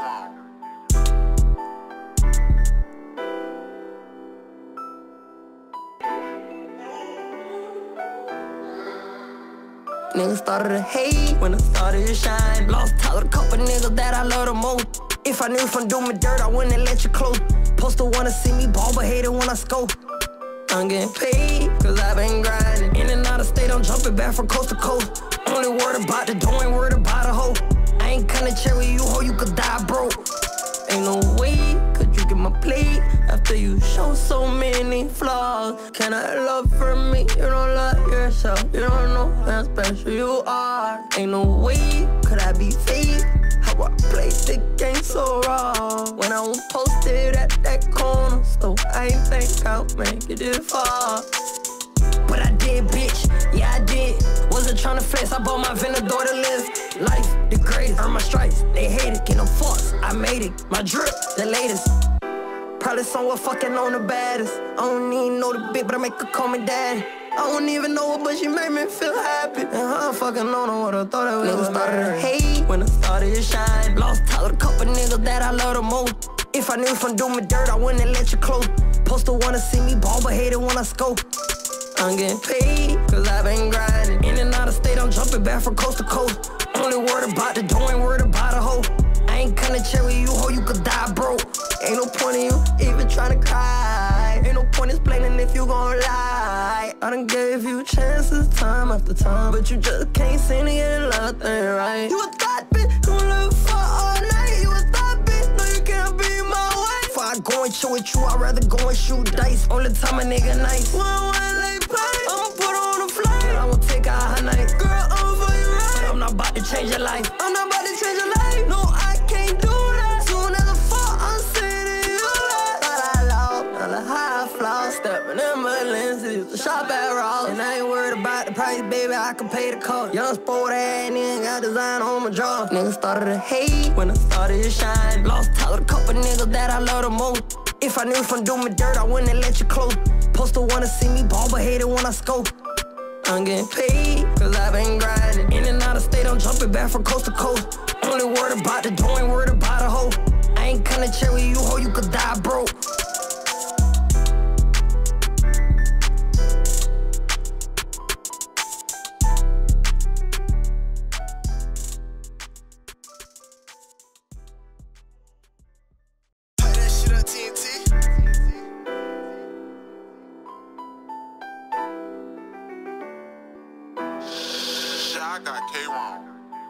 K1. Niggas started to hate when I started to shine. Lost touch with a couple niggas that I love the most. If I knew from doing me dirt, I wouldn't let you close. Poster wanna see me ball, but hate it when I scope. I'm getting paid, cause I've been grinding. In and out of state, I'm jumping back from coast to coast. Only word about the door, ain't word about a hoe. I ain't kinda chill with you, hoe, you could die broke. Ain't no way could you get my plate after you show so many flaws. Can I love for me? You don't love yourself. You don't know how special you are. Ain't no way could I be fake. How I play the game so raw. When I was posted at that corner, so I ain't think I'll make it this far. But I did, bitch, yeah I did. Wasn't tryna flex, I bought my Venador to live. Life, the greatest, earn my stripes. They hate it, get no fucks, I made it. My drip, the latest. Probably somewhere fucking on the baddest. I don't even know the bitch, but I make her call me daddy. I don't even know her, but she made me feel happy. And I fucking don't know what I thought I was. Niggas started to hate when I started to shine. Lost touch with a couple niggas that I love the most. If I knew from doing me dirt, I wouldn't let you close. Poster wanna see me ball, but hate it when I scope. I'm getting paid, cause I've been grinding. In and out of state, I'm jumping back from coast to coast. Only word about the door, ain't word about a hoe. I ain't kinda chill with you, hoe, you could die broke. Ain't no point in you even tryna cry. Ain't no point explaining if you gon' lie. I done gave you chances time after time, but you just can't seem to get nothing right. You a thought bitch, gon' live for all night. You a thought bitch, no you can't be my wife. Before I go and chill with you, I'd rather go and shoot dice. Only time a nigga nice. I'ma put on a flight, and I won't take out her night. Girl, I'm for you right, but I'm not about to change your life. I'm not about to change your life, no, I can't do that. Soon as I fall, I'm sending you that. Thought I lost, now the high flaw. Stepping in my lenses, used to shop at Ross. And I ain't worried about the price, baby, I can pay the cost. Young sport ass nigga, got design on my jaw. Niggas started to hate when I started to shine. Lost touch with a couple niggas that I love the most. If I knew from doing me dirt, I wouldn't let you close. Poster wanna see me ball, but hate it when I scope. I'm getting paid, cause I've been grinding. In and out of state, I'm jumping back from coast to coast. Only word about the door, ain't word about a hoe. I ain't kinda chill with you, hoe, you could die broke. I got K1.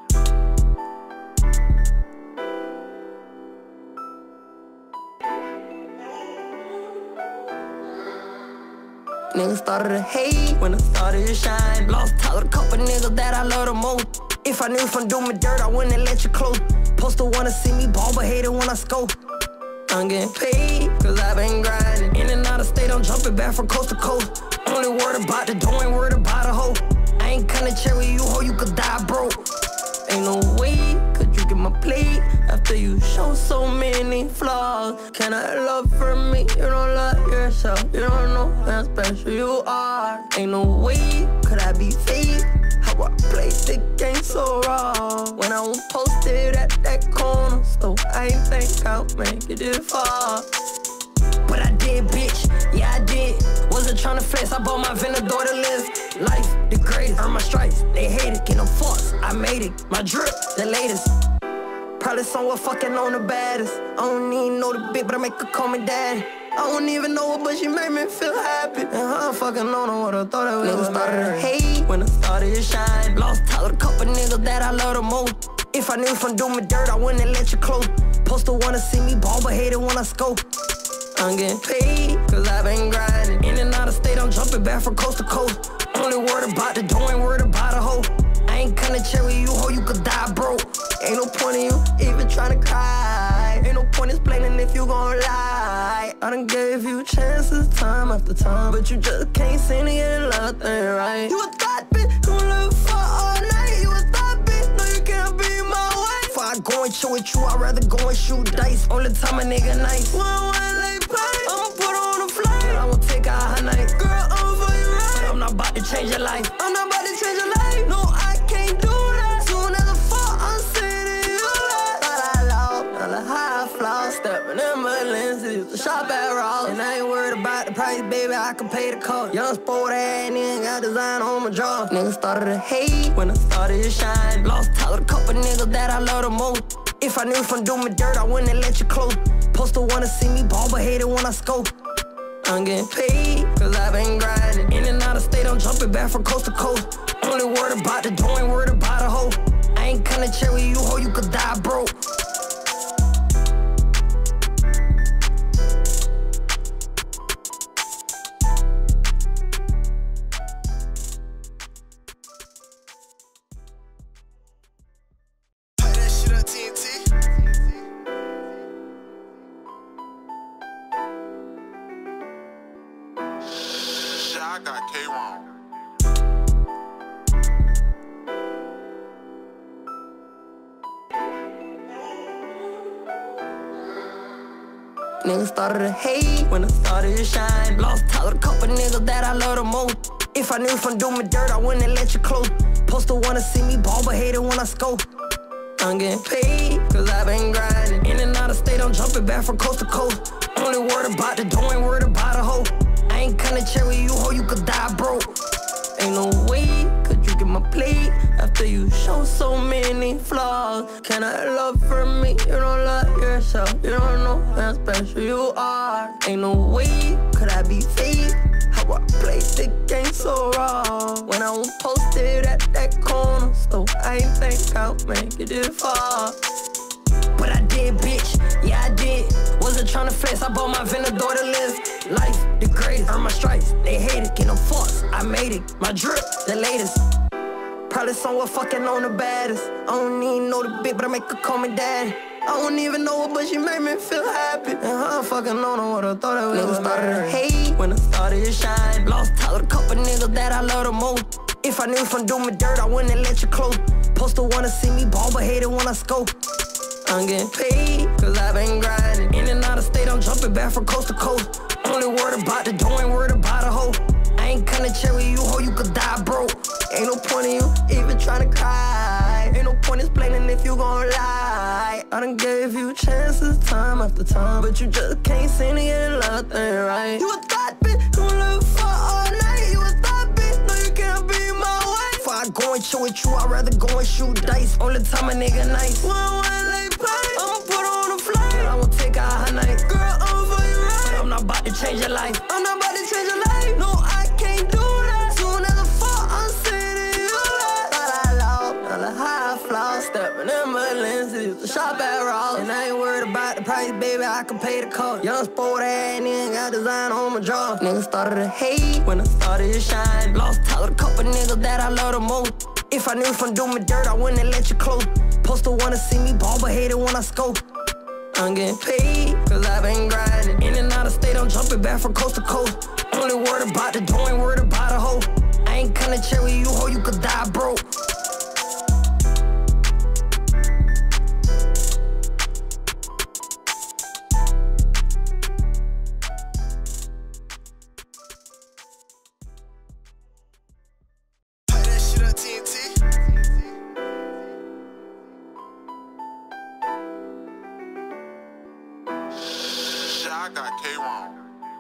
Niggas started to hate when I started to shine. Lost touch with a couple niggas that I love the most. If I knew from doing me dirt, I wouldn't let you close. Poster wanna see me ball, but hate it when I scope. I'm getting paid, cause I've been grinding. In and out of state, I'm jumping back from coast to coast. Only word about the door, ain't word about a hoe. I ain't kinda chill with you, hoe, you could die broke. Ain't no way could you get my plate after you show so many flaws. Can I love for me? You don't love yourself. You don't know how special you are. Ain't no way could I be fake. How I play the game so raw. When I was posted at that corner, so I ain't think I'll make it this far. But I did, bitch, yeah I did. Wasn't tryna flex, I bought my Venador to live. Life, the greatest, earn my stripes. They hate it, get no fucks, I made it. My drip, the latest. Probably somewhere fucking on the baddest. I don't even know the bitch, but I make her call me daddy. I don't even know her, but she made me feel happy. And I fucking don't know what I thought I was. Niggas started to hate when I started to shine. Lost touch with a couple niggas that I love the most. If I knew from doing me dirt, I wouldn't let you close. Poster wanna see me ball, but hate it when I scope. I'm getting paid, cause I've been grinding. In and out of state, I'm jumping back from coast to coast. Only word about the door, ain't word about a hoe. I ain't kinda chill with you, hoe, you could die broke. Ain't no point in you even tryna cry. Ain't no point explaining if you gon' lie. I done gave you chances time after time, but you just can't seem to get nothing right. You a thought bitch, gon' live for all night. You a thought bitch, no you can't be my wife. Before I go and chill with you, I'd rather go and shoot dice. Only time a nigga nice. I'ma put on a flight, and I won't take out her night. Girl, I'm for you right, but I'm not about to change your life. I'm not about to change your life, no, I can't do that. Soon as I fall, I'm sending you that. Thought I lost, now the high price, baby, I can pay the cost. Young sport ass nigga got design on my jaw. Niggas started to hate when I started to shine. Lost touch with a couple niggas that I love the most. If I knew from doing me dirt, I wouldn't let you close. Poster wanna see me ball, but hate it when I scope. I'm getting paid, cause I've been grinding. In and out of state, I'm jumping back from coast to coast. Only word about the door, ain't word about a hoe. I ain't kinda chill with you, hoe, you could die broke. I got K-Wrong. Niggas started to hate when I started to shine. Lost touch with a couple niggas that I love the most. If I knew from doing me dirt, I wouldn't let you close. Poster wanna see me ball, but hate it when I scope. I'm getting paid, cause I've been grinding. In and out of state, I'm jumping back from coast to coast. Only word about the door, ain't word about a hoe. I ain't kinda chill with you, hoe, you could die broke. Ain't no way could you get my plate after you show so many flaws. Can I love from me? You don't love yourself. You don't know how special you are. Ain't no way could I be fake. How I play the game so raw. When I was posted at that corner, so I ain't think I'll make it this far. But I did, bitch, yeah I did. Wasn't tryna flex, I bought my Venador to live. Life, the greatest, earn my stripes. They hate it, get no fucks, I made it. My drip, the latest. Probably somewhere fucking on the baddest. I don't even know the bitch, but I make her call me daddy. I don't even know her, but she made me feel happy. And I fucking don't know what I thought I was. Niggas started to hate when I started to shine. Lost touch with a couple niggas that I love the most. If I knew from doing me dirt, I wouldn't let you close. Poster wanna see me ball, but hate it when I scope. I'm getting paid, cause I've been grinding. In and out of state, I'm jumping back from coast to coast. Only word about the door, ain't word about a hoe. I ain't kinda chill with you, hoe, you could die broke. Ain't no point in you even tryna cry. Ain't no point explaining if you gon' lie. I done gave you chances time after time, but you just can't seem to get nothing right. You a thought bitch, you live for all night. You a thought bitch, no you can't be my wife. Before I go and chill with you, I'd rather go and shoot dice. Only time a nigga nice. I'ma put on a flight, and I won't take out her night. Girl, I'm for you right, but I'm not about to change your life. I'm not about to change your life. No, I can't do that. Soon as I fall, I'm sending you that. Thought I lost, now the high flaw. Stepping in my lenses, used to shop at Ross. And I ain't worried about the price, baby, I can pay the cost. Young sport ass nigga got design on my jaw. Niggas started to hate when I started to shine. Lost touch with a couple niggas that I love the most. If I knew from doing me dirt, I wouldn't let you close. Poster wanna see me ball, but hate it when I scope. I'm getting paid, cause I've been grinding. In and out of state, I'm jumping back from coast to coast. Only word about the door, ain't word about a hoe. I ain't kinda chill with you, hoe, you could die broke. I got K-Wrong.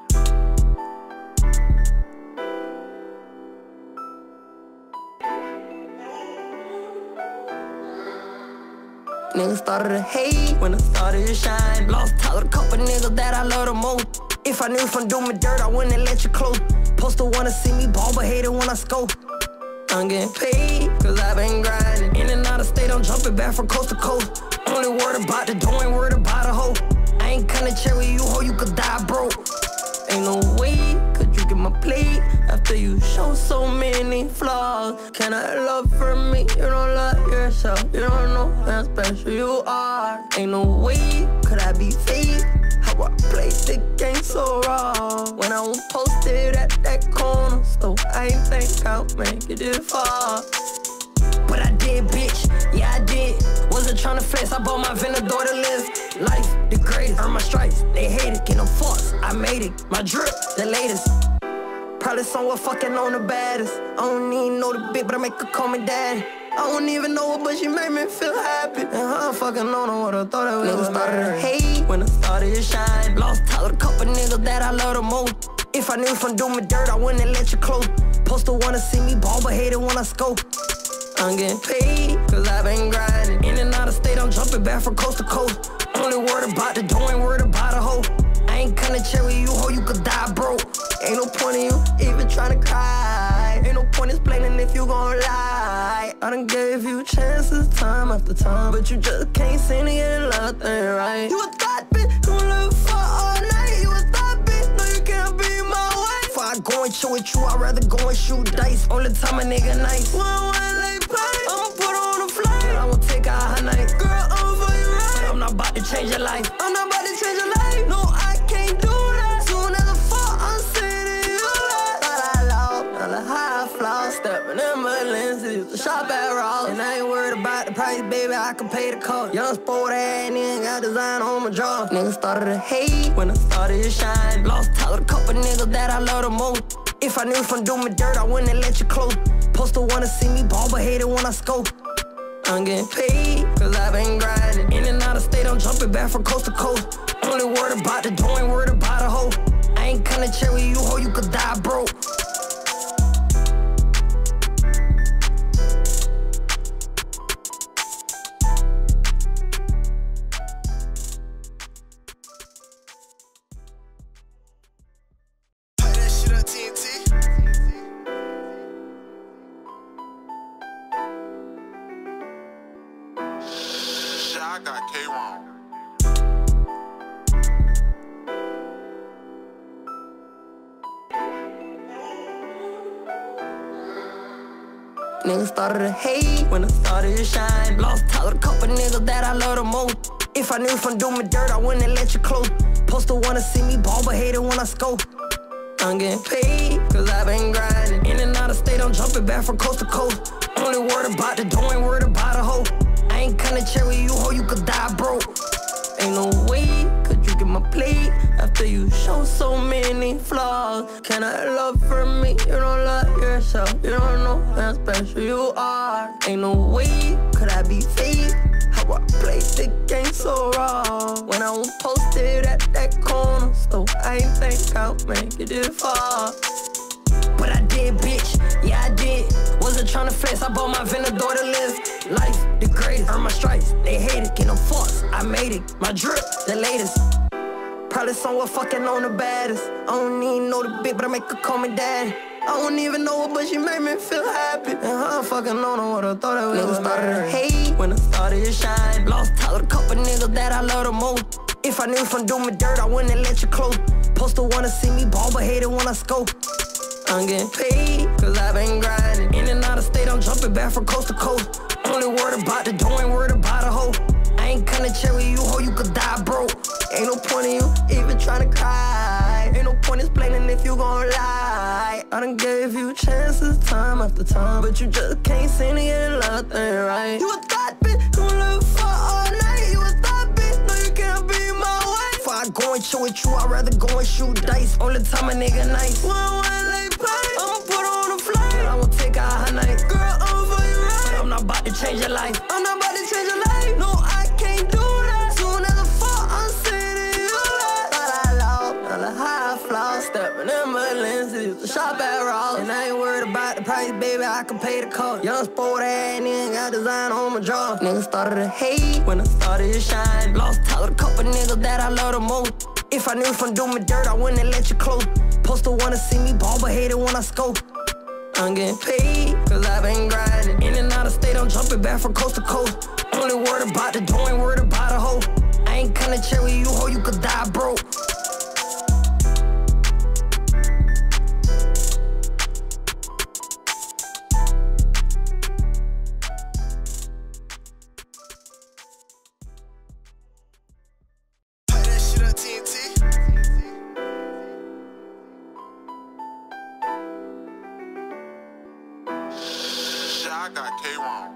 Niggas started to hate when I started to shine. Lost touch with a couple niggas that I love the most. If I knew from doing me dirt, I wouldn't let you close. Poster wanna see me ball, but hate it when I scope. I'm getting paid, cause I've been grinding. In and out of state, I'm jumping back from coast to coast. Only word about the door, ain't word about a hoe. I ain't kinda chill with you, hoe, you could die broke. Ain't no way could you get my plate after you show so many flaws. Can I love from me? You don't love yourself. You don't know how special you are. Ain't no way could I be fake. How I play the game so raw. When I was posted at that corner, so I ain't think I'll make it this far. But I did, bitch, yeah I did. Wasn't tryna flex, I bought my Venador to live. Life, the greatest, earn my stripes. They hate it, get no fucks, I made it. My drip, the latest. Probably somewhere fucking on the baddest. I don't even know the bitch, but I make her call me daddy. I don't even know her, but she made me feel happy. And I fucking don't know what I thought I was. Niggas started to hate when I started to shine. Lost touch with a couple niggas that I love the most. If I knew from doing me dirt, I wouldn't let you close. Poster wanna see me ball, but hate it when I scope. I'm getting paid, cause I've been grinding. In and out of state, I'm jumping back from coast to coast. Only worried about the door, ain't worried about a hoe. I ain't gonna chill with you, ho, you could die broke. Ain't no point in you even trying to cry. Ain't no point explaining if you gon' lie. I done gave you chances time after time, but you just can't seem to get nothing right. You a thought bitch, you live for all night. You a thought bitch, no you can't be my wife. Before I go and chill with you, I'd rather go and shoot dice. Only time a nigga nice. One they play, I'ma put her on the flight, and I won't take out her night. Girl, I'm for you right, but I'm not about to change your life. I'm not about to change your life, no I can't do that. Soon as I fall, I'm sitting you right. Thought I lost, now the high flaw. Stepping in my lenses, used to shop at Ross. And I ain't worried about the price, baby, I can pay the cost. Young sport ass nigga, got design on my jaw. Niggas started to hate when I started to shine. Lost touch with a couple niggas that I love the most. If I knew from doing me dirt, I wouldn't let you close. Poster wanna see me ball, but hate it when I scope. I'm getting paid, cause I've been grinding. In and out of state, I'm jumping back from coast to coast. Only worried about the door, ain't worried about a hoe. I ain't gonna chill with you, ho, you could die broke. I got K-Wrong. Niggas started to hate when I started to shine. Lost touch with a couple niggas that I love the most. If I knew from doing me dirt, I wouldn't let you close. Poster wanna see me ball, but hate it when I scope. I'm getting paid, cause I've been grinding. In and out of state, I'm jumping back from coast to coast. Only worried about the door, ain't worried about a hoe. I ain't gonna chill with you, ho, you could die broke. Ain't no way could you get my plate after you show so many flaws. Can I love for me? You don't love yourself. You don't know how special you are. Ain't no way could I be fake. How I play the game so raw. When I was posted at that corner, so I ain't think I'll make it this far. But I did, bitch, yeah I did. Wasn't tryna flex, I bought my Venador to live. Life, the greatest, earn my stripes. They hate it, get no fucks, I made it. My drip, the latest. Probably somewhere fucking on the baddest. I don't even know the bitch, but I make her call me daddy. I don't even know her, but she made me feel happy. And I fucking don't know what I thought I was. Niggas started to hate when I started to shine. Lost touch with a couple niggas that I love the most. If I knew from doing me dirt, I wouldn't let you close. Poster wanna see me ball, but hate it when I scope. I'm getting paid, cause I've been grinding. In and out of state, I'm jumping back from coast to coast. Only worried about the door, ain't worried about a hoe. I ain't gonna chill with you, ho, you could die broke. Ain't no point in you even trying to cry. Ain't no point explaining if you gon' lie. I done gave you chances time after time, but you just can't seem to get nothing right. You a thought bitch, you live for all night. You a thought bitch, no you can't be my wife. Before I go and chill with you, I'd rather go and shoot dice. Only time a nigga nice. One they play, I'ma put her on the flight, and I won't take out her night. Girl, I'm for you right, but I'm not about to change your life. I'm not about to change your life, no I can't do that. Soon as I fall, I'm sitting you right. Thought I lost, now the high flaw. Stepping in my lenses, used to shop at Ross. And I ain't worried about the price, baby, I can pay the cost. Young sport ass nigga, got design on my jaw. Niggas started to hate when I started to shine. Lost touch with a couple niggas that I love the most. If I knew from doing me dirt, I wouldn't let you close. Poster wanna see me ball, but hate it when I scope. I'm getting paid, cause I've been grinding. In and out of state, I'm jumping back from coast to coast. Only worried about the door, ain't worried about a hoe. I ain't gonna chill with you, ho, you could die broke. I got K-Wrong.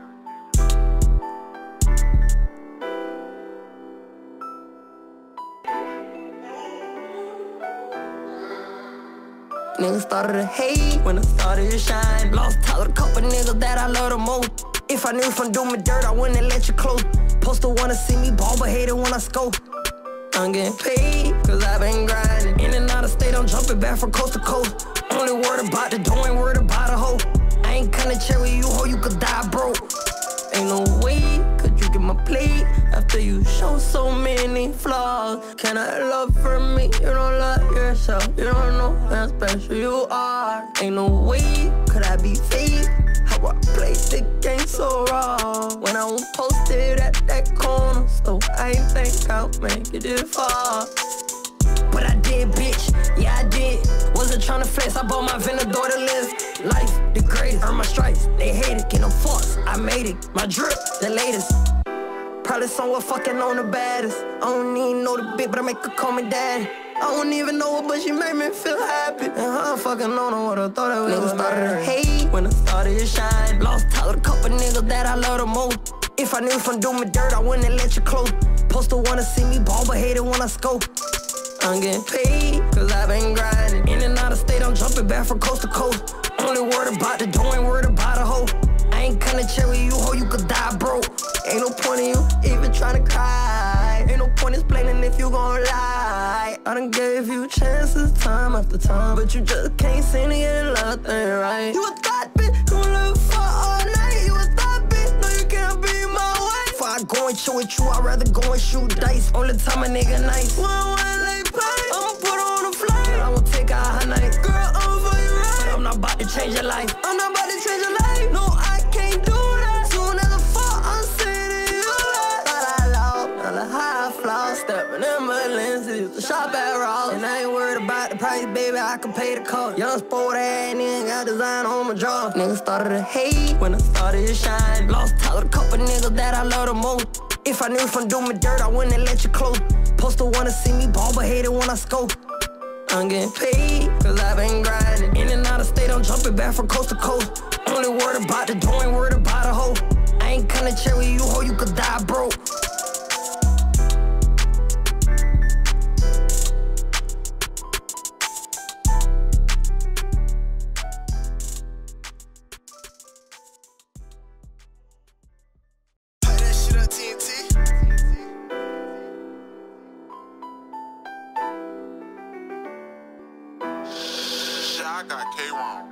Niggas started to hate when I started to shine. Lost touch with a couple niggas that I love the most. If I knew from doing me dirt, I wouldn't let you close. Poster wanna see me ball, but hate it when I scope. I'm getting paid, cause I've been grinding. In and out out of state, I'm jumping back from coast to coast. Only worried about the dough, ain't worried about a hoe. I ain't kinda chill with you, hoe, you could die broke. Ain't no way could you get my plate after you show so many flaws. Can I love for me? You don't love yourself. You don't know how special you are. Ain't no way could I be fake. How I play the game so raw. When I was posted at that corner, so I ain't think I'll make it this far. But I did, bitch, yeah I did. Wasn't tryna flex, I bought my Venador to live. Life, the greatest, earn my stripes. They hate it, get no fucks, I made it. My drip, the latest. Probably somewhere fucking on the baddest. I don't even know the bitch, but I make her call me daddy. I don't even know her, but she made me feel happy. And I fucking don't know what I thought I was. Niggas started to hate when I started to shine. Lost touch with a couple niggas that I love the most. If I knew from doing me dirt, I wouldn't let you close. Poster wanna see me ball, but hate it when I scope. I'm getting paid, cause I've been grinding. In and out of state, I'm jumping back from coast to coast. Only worried about the dough, ain't worried about a hoe. I ain't kinda chill with you, hoe, you could die broke. Ain't no point in you even tryna cry. Ain't no point explaining if you gon' lie. I done gave you chances time after time, but you just can't seem to get nothing right. You a thought bitch, gon' live for all night. You a thought bitch, no you can't be my wife. Before I go and chill with you, I'd rather go and shoot dice. Only time a nigga nice. I'ma put on a flight, and I won't take out her night. Girl, I'm for you right, but I'm not about to change your life. I'm not about to change your life, no, I can't do that. Soon as I fall, I'm sending you that. Thought I lost, now the high flaw. Stepping in my lenses, used to shop at Ross. And I ain't worried about the price, baby, I can pay the cost. Young sport ass nigga, got design on my jaw. Niggas started to hate when I started to shine. Lost touch with a couple niggas that I love the most. If I knew from doing me dirt, I wouldn't let you close. Poster wanna see me ball, but hate it when I scope. I'm getting paid, cause I've been grinding. In and out of state, I'm jumping back from coast to coast. Only worried about the dough, ain't worried about a hoe. I ain't kinda chill with you, hoe, you could die broke. I got K-Wrong.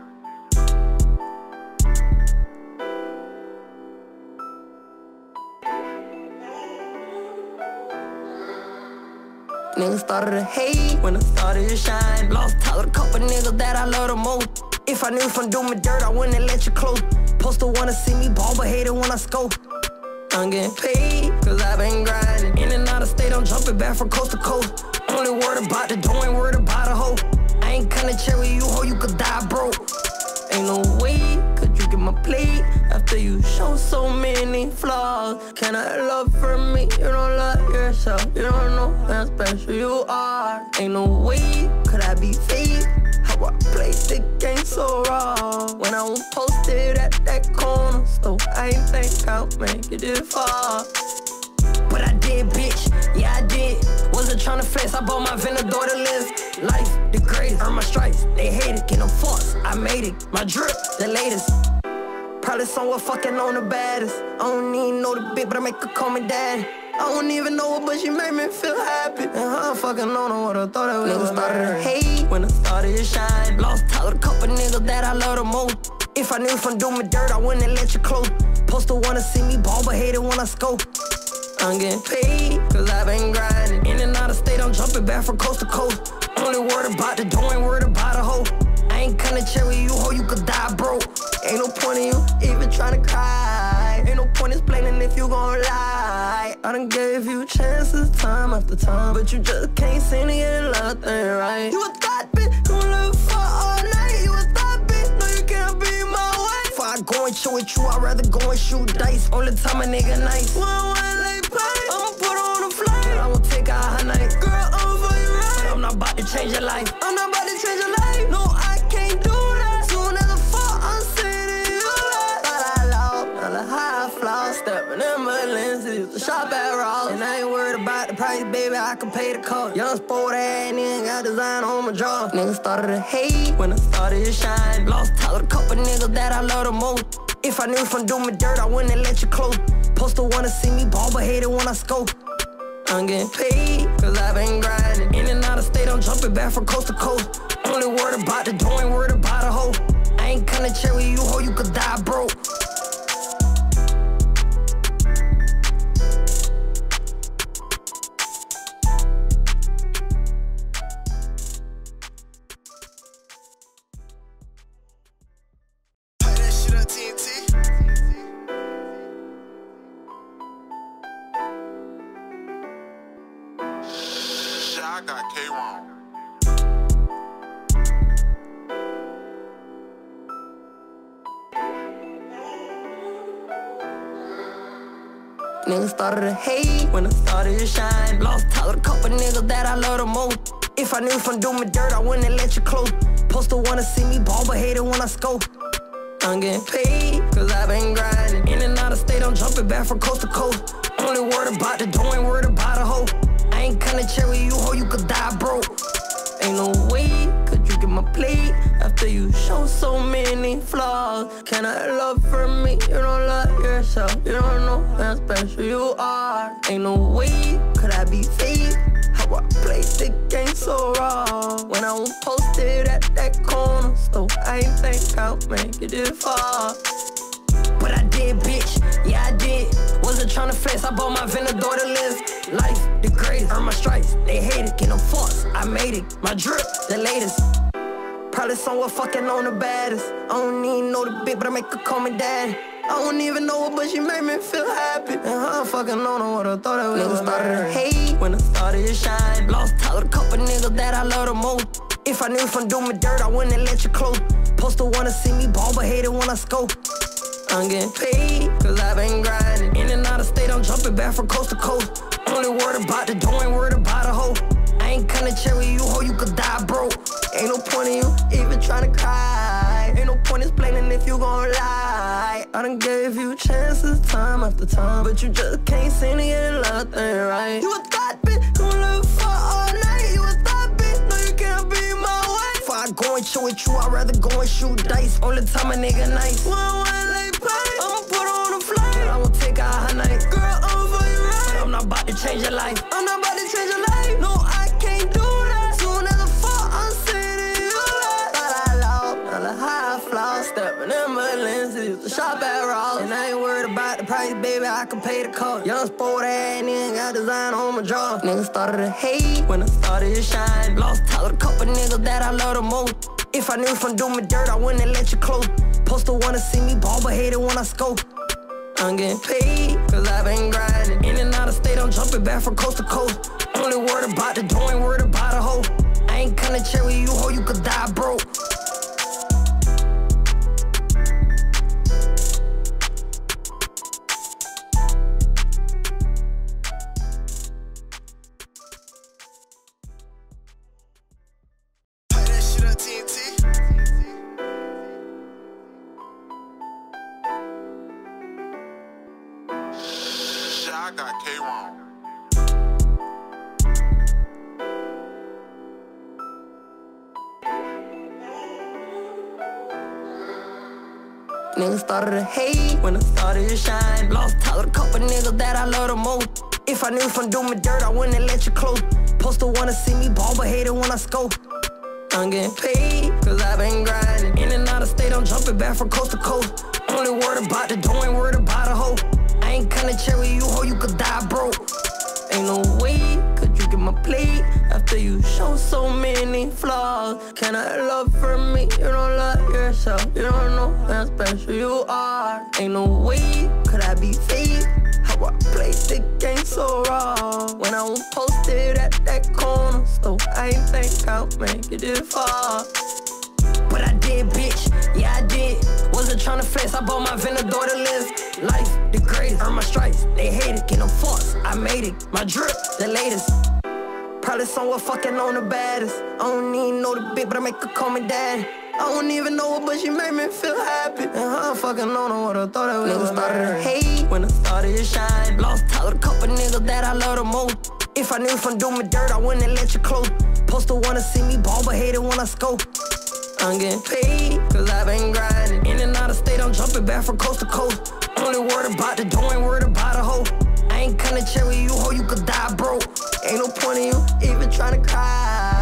Niggas started to hate when I started to shine. Lost touch with a couple niggas that I love the most. If I knew from doing me dirt, I wouldn't let you close. Poster wanna see me ball, but hate it when I scope. I'm getting paid, cause I've been grinding. In and out of state, I'm jumping back from coast to coast. Only worried about the dough, ain't worried about a hoe. I ain't kinda chill with you, hoe, you could die broke. Ain't no way could you get my plate after you show so many flaws. Can I love for me? You don't love yourself. You don't know how special you are. Ain't no way could I be fake. How I play the game so raw. When I was posted at that corner, so I ain't think I'll make it this far. But I did, bitch, yeah I did. Wasn't tryna flex, I bought my Venador to live. Life, the greatest, earn my stripes. They hate it, get no fucks, I made it. My drip, the latest. Probably somewhere fucking on the baddest. I don't even know the bitch, but I make her call me daddy. I don't even know her, but she made me feel happy. And I fucking don't know what I thought I was. Niggas started to hate when I started to shine. Lost touch with a couple niggas that I love the most. If I knew from doing me dirt, I wouldn't let you close. Poster wanna see me ball, but hate it when I scope. I'm getting paid, cause I've been grinding. In and out of state, I'm jumping back from coast to coast. Only worried about the dough, ain't worried about a hoe. I ain't kinda chill with you, hoe, you could die broke. Ain't no point in you even tryna cry. Ain't no point explaining if you gon' lie. I done gave you chances time after time, but you just can't seem to get nothing right. You a thought bitch, gon' live for all night. You a thought bitch, no you can't be my wife. Before I go and chill with you, I'd rather go and shoot dice. Only time a nigga nice. I'ma put on a flight, and I won't take out her night. Girl, I'm for you right, but I'm not about to change your life. I'm not about to change your life, no, I can't do that. Soon as I fall, I'm sending you that. Thought I lost, now the high flaw. Stepping in my lenses, used to shop at Ross. And I ain't worried about the price, baby, I can pay the cost. Young sport ass nigga, got design on my jaw. Niggas started to hate when I started to shine. Lost touch with a couple niggas that I love the most. If I knew from doing me dirt, I wouldn't let you close. Poster wanna see me ball, but hate it when I scope. I'm getting paid, cause I've been grinding. In and out of the state, I'm jumping back from coast to coast. Only word about the door, ain't worried about a hoe. I ain't gonna chill with you, hoe, you could die broke. I got K-Wrong. Niggas started to hate when I started to shine. Lost touch with a couple niggas that I love the most. If I knew from doing me dirt, I wouldn't let you close. Poster wanna see me ball, but hate it when I scope. I'm getting paid, cause I've been grinding. In and out of state, I'm jumping back from coast to coast. Only word about the door, ain't worried about a hoe. I ain't gonna chill with you, hoe, you could die broke. Ain't no way could you get my plate after you show so many flaws. Can I love from me? You don't love yourself. You don't know how special you are. Ain't no way could I be fake. How I play the game so raw. When I was posted at that corner, so I ain't think I'll make it this far. But I did, bitch, yeah I did. Wasn't tryna flex, I bought my Venador to live. Life, the greatest, earn my stripes. They hate it, get no fucks, I made it. My drip, the latest. Probably somewhere fucking on the baddest. I don't even know the bitch, but I make her call me daddy. I don't even know her, but she made me feel happy. And I fucking don't know what I thought I was. Niggas started to hate when I started to shine. Lost touch with a couple niggas that I love the most. If I knew from doing me dirt, I wouldn't let you close. Poster wanna see me ball, but hate it when I scope. I'm getting paid, cause I've been grinding. In and out of state, I'm jumping back from coast to coast. Only word about the door, ain't worried about a hoe. I ain't gonna chill with you, hoe, you could die broke. Ain't no point in you even trying to cry. Ain't no point explaining if you gon' lie. I done gave you chances time after time, but you just can't seem to get nothing right. You a thought bitch, gon' live for all night. You a thought bitch, no you can't be my wife. Before I go and chill with you, I'd rather go and shoot dice. Only time a nigga nice. I'ma put on a flight, and I won't take out her night. Girl, I'm for you right, but I'm not about to change your life. I'm not about to change your life. No, I can't do that. Soon as I fall, I'm sitting you like. Thought I lost, now the high flaw. Stepping in my lenses, used to shop at Ross. And I ain't worried about the price, baby, I can pay the cost. Young sport ass nigga, got design on my jaw. Niggas started to hate when I started to shine. Lost touch with a couple niggas that I love the most. If I knew from doing me dirt, I wouldn't let you close. Poster wanna see me ball, but hate it when I scope. I'm getting paid, cause I've been grinding. In and out of state, I'm jumping back from coast to coast. Only word about the door, ain't worried about a hoe. I ain't gonna chill with you, hoe, you could die broke. I got K-Wrong. Niggas started to hate when I started to shine. Lost touch with a couple niggas that I love the most. If I knew from doing me dirt, I wouldn't let you close. Poster wanna see me ball, but hate it when I scope. I'm getting paid, cause I've been grinding. In and out of state, I'm jumping back from coast to coast. Only word about the door, ain't worried about a hoe. I ain't gonna chill with you, hoe, you could die broke. Ain't no way could you get my plate after you show so many flaws. Can I love from me? You don't love yourself. You don't know how special you are. Ain't no way could I be fake. How I play the game so raw. When I was posted at that corner, so I ain't think I'll make it this far. But I did, bitch, yeah I did. Wasn't tryna flex, I bought my Venador to live. Life, the greatest, earn my stripes. They hate it, get no fucks, I made it. My drip, the latest. Probably somewhere fucking on the baddest. I don't even know the bitch, but I make her call me daddy. I don't even know her, but she made me feel happy. And I fucking don't know what I thought I was. Niggas started to hate when I started to shine. Lost touch with a couple niggas that I love the most. If I knew from doing me dirt, I wouldn't let you close. Poster wanna see me ball, but hate it when I scope. I'm getting paid, cause I've been grinding. In and out of state, I'm jumping back from coast to coast. Only word about the door, ain't worried about a hoe. I ain't gonna chill with you, hoe, you could die broke. Ain't no point in you even trying to cry.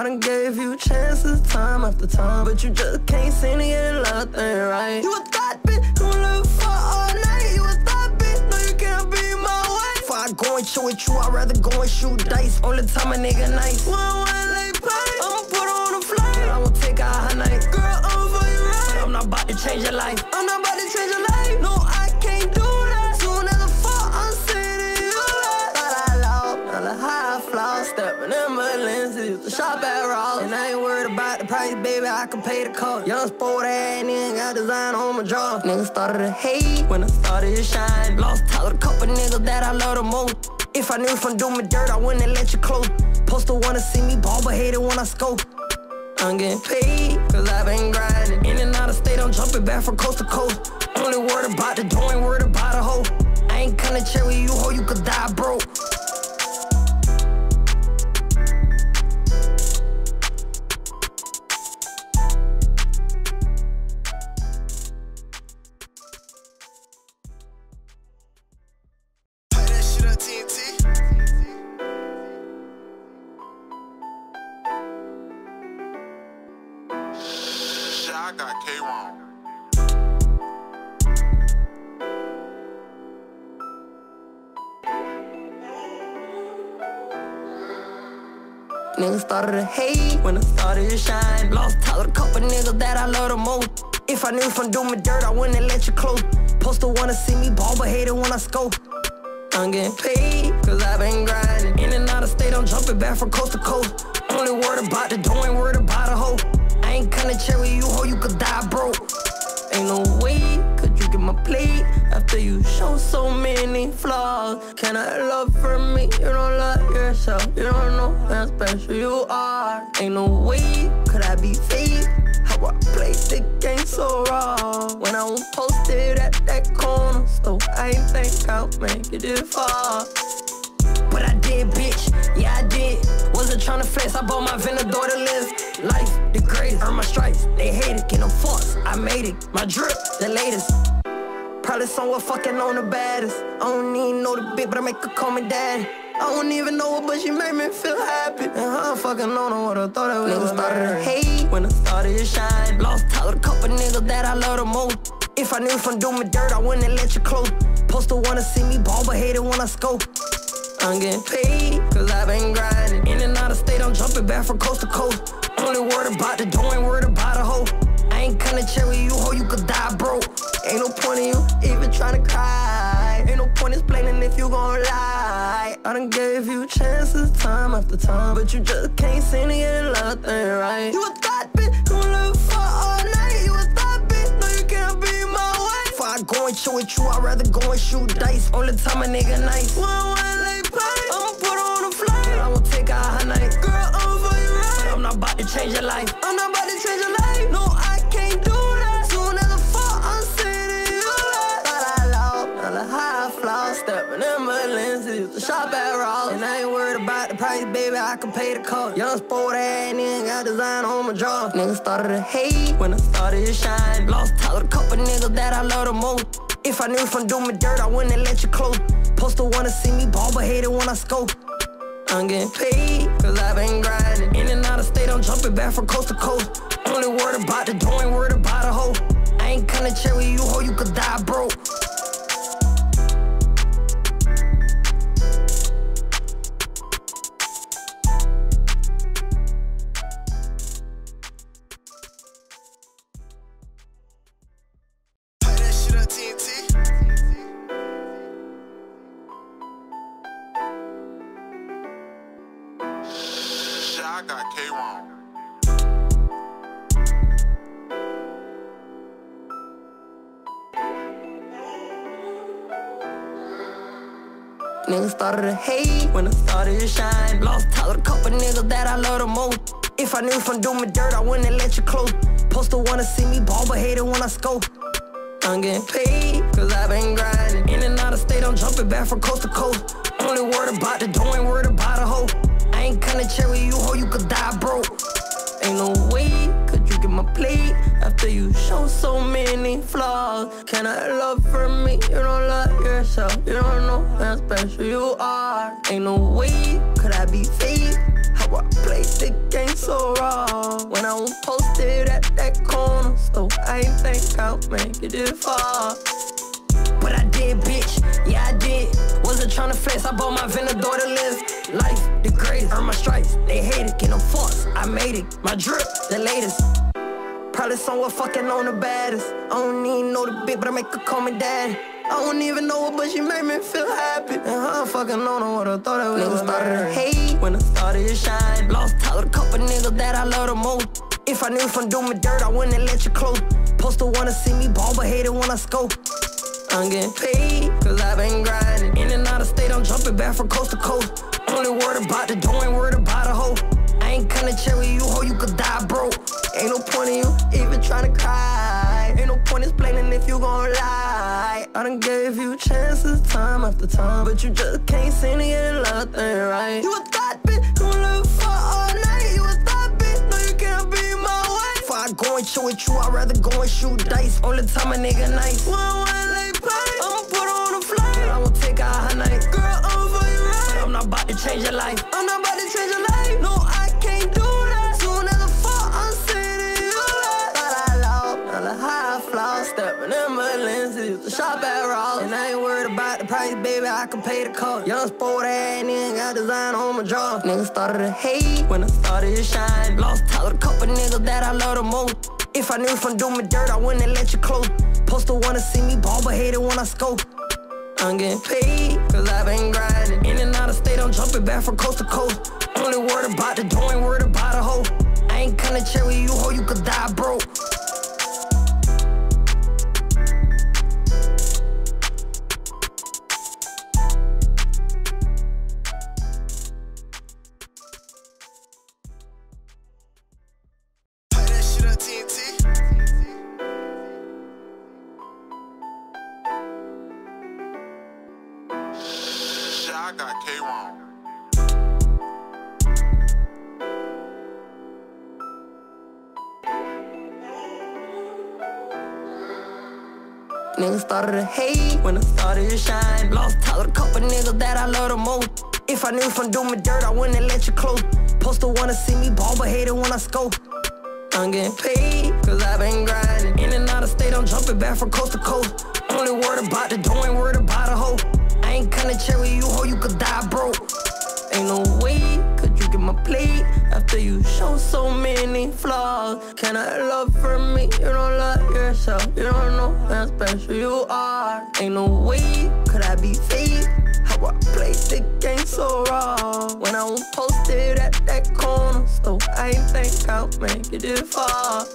I done gave you chances time after time, but you just can't seem to get nothing right. You a thought bitch, you live for all night. You a thought bitch, no you can't be my wife. Before I go and chill with you, I'd rather go and shoot dice. Only time a nigga nice. When they play, I'ma put on a flight, and I won't take out her night. Girl, I'm for you right, I'm not about to change your life. I'm not about to change your life. No, I can't do that. Soon as I fall, I'm sending you that. Thought I lost, now the high flaw. Stepping in my lenses, used to shop at Ross, and I ain't worried about the price, baby, I can pay the cost. Young sport ass nigga, got design on my jaw. Niggas started to hate when I started to shine. Lost touch with a couple niggas that I love the most. If I knew from doing me dirt, I wouldn't let you close. Poster wanna see me ball, but hate it when I scope. I'm getting paid, cause I've been grinding. In and out of state, I'm jumping back from coast to coast. Only worried about the door, ain't worried about a hoe. I ain't kinda chill with you, hoe, you could die broke. I got K-Wrong. Niggas started to hate when I started to shine. Lost touch with a couple niggas that I love the most. If I knew from doing me dirt, I wouldn't let you close. Poster wanna see me ball, but hate it when I scope. I'm getting paid, cause I've been grinding. In and out of state, I'm jumping back from coast to coast. Only worried about the door, ain't worried about a hoe. I ain't kinda chill with you, hoe, you could die broke. Ain't no way could you get my plate after you show so many flaws. Can I love for me? You don't love yourself. You don't know how special you are. Ain't no way could I be fake. How I play the game so raw. When I was posted at that corner store, I ain't think I'll make it this far. But I did, bitch, yeah I did. Wasn't tryna flex, I bought my Venador to live. Life, the greatest, earn my stripes. They hate it, get no fucks, I made it. My drip, the latest. Probably somewhere fucking on the baddest. I don't even know the bitch, but I make her call me daddy. I don't even know her, but she made me feel happy. And I fucking don't know what I thought I was. Niggas started to hate when I started to shine. Lost touch with a couple niggas that I love the most. If I knew from doing me dirt, I wouldn't let you close. Poster wanna see me ball, but hate it when I scope. I'm getting paid, cause I've been grinding. In and out of state, I'm jumping back from coast to coast. Only worried about the door, ain't worried about a hoe. I ain't kinda chill with you, hoe, you could die broke. Ain't no point in you even tryna cry. Ain't no point explaining if you gon' lie. I done gave you chances time after time, but you just can't seem to get nothing right. You a thought bitch, you live for all night. You a thought bitch, no you can't be my wife. Before I go and chill with you, I'd rather go and shoot dice. Only time a nigga nice. When they play, I'ma put on a flight, and I won't take out her night. Girl, I'm for you right, I'm not about to change your life. I'm not about to change your life. No, I can't do that. Soon as I fall, I'm sending you that. Thought I lost, now the high flaw. Stepping in my lenses, used to shop at Ross, and I ain't worried about the price, baby, I can pay the cost. Young sport ass nigga, got design on my jaw. Niggas started to hate when I started to shine. Lost touch with a couple niggas that I love the most. If I knew from doing me dirt, I wouldn't let you close. Poster wanna see me ball, but hate it when I scope. I'm getting paid, cause I've been grinding. In and out of state, I'm jumping back from coast to coast. Only worried about the door, ain't worried about a hoe. I ain't kinda chill with you, hoe, you could die broke. I got K-Wrong. Niggas started to hate when I started to shine. Lost touch with a couple niggas that I love the most. If I knew from doing me dirt, I wouldn't let you close. Poster wanna see me ball, but hate it when I scope. I'm getting paid, cause I've been grinding. In and out of state, I'm jumping back from coast to coast. Only worried about the door, ain't worried about a hoe. I ain't kinda chill with you, hoe, you could die broke. Ain't no way could you get my plate after you show so many flaws. Can I love for me? You don't love yourself. You don't know how special you are. Ain't no way could I be fake. How How I played the game so raw. When I was posted at that corner, so I ain't think I'll make it this far. But I did, bitch, yeah I did. Wasn't tryna flex, I bought my Venador to live. Life, the greatest, earn my stripes. They hate it, get no fucks, I made it. My drip, the latest. Probably somewhere fucking on the baddest. I don't even know the bitch, but I make her call me daddy. I don't even know her, but she made me feel happy. And I fucking don't know what I thought I was. Niggas started to hate when I started to shine. Lost touch with a couple niggas that I love the most. If I knew from doing me dirt, I wouldn't let you close. Poster wanna see me ball, but hate it when I scope. I'm getting paid, cause I've been grinding. In and out of state, I'm jumping back from coast to coast. Only worried about the dough, ain't worried about a hoe. I ain't kinda chill with you, hoe, you could die broke. Ain't no point in you even tryna cry. Ain't no point explaining if you gon' lie. I done gave you chances time after time, but you just can't seem to get nothing right. You a thought bitch, you live for all night. You a thought bitch, no you can't be my wife. Before I go and chill with you, I'd rather go and shoot dice. Only time a nigga nice. One they play, I'ma put her on a flight, and I won't take out her night. Girl, I'm for you right, but I'm not about to change your life. I'm not about to change your life, no I can't do that. Soon as I fall, I'm sending you that. Thought I lost, now the high flaw. Stepping in my lenses, used to shop at Ross. And I ain't worried about the price, baby, I can pay the cost. Young sport ass nigga, got design on my jaw. Niggas started to hate when I started to shine. Lost touch with a couple niggas that I love the most. If I knew from doing me dirt, I wouldn't let you close. Poster wanna see me ball, but hate it when I scope. I'm getting paid, cause I've been grinding. In and out of state, I'm jumping back from coast to coast. Only worried about the dough, ain't worried about a hoe. I ain't kinda chill with you, hoe, you could die broke. I got K-Wrong. Niggas started to hate when I started to shine. Lost touch with a couple niggas that I love the most. If I knew from doing me dirt, I wouldn't let you close. Poster wanna see me ball, but hate it when I scope. I'm getting paid, cause I've been grinding. In and out of state, I'm jumping back from coast to coast. Only worried about the dough, ain't worried about a hoe. I ain't kinda chill with you, hoe, you could die broke. Ain't no way could you get my plate after you show so many flaws. Can I love for me? You don't love yourself. You don't know how special you are. Ain't no way could I be fake. How I played the game so raw. When I was posted at that corner, so I ain't think I'll make it this far.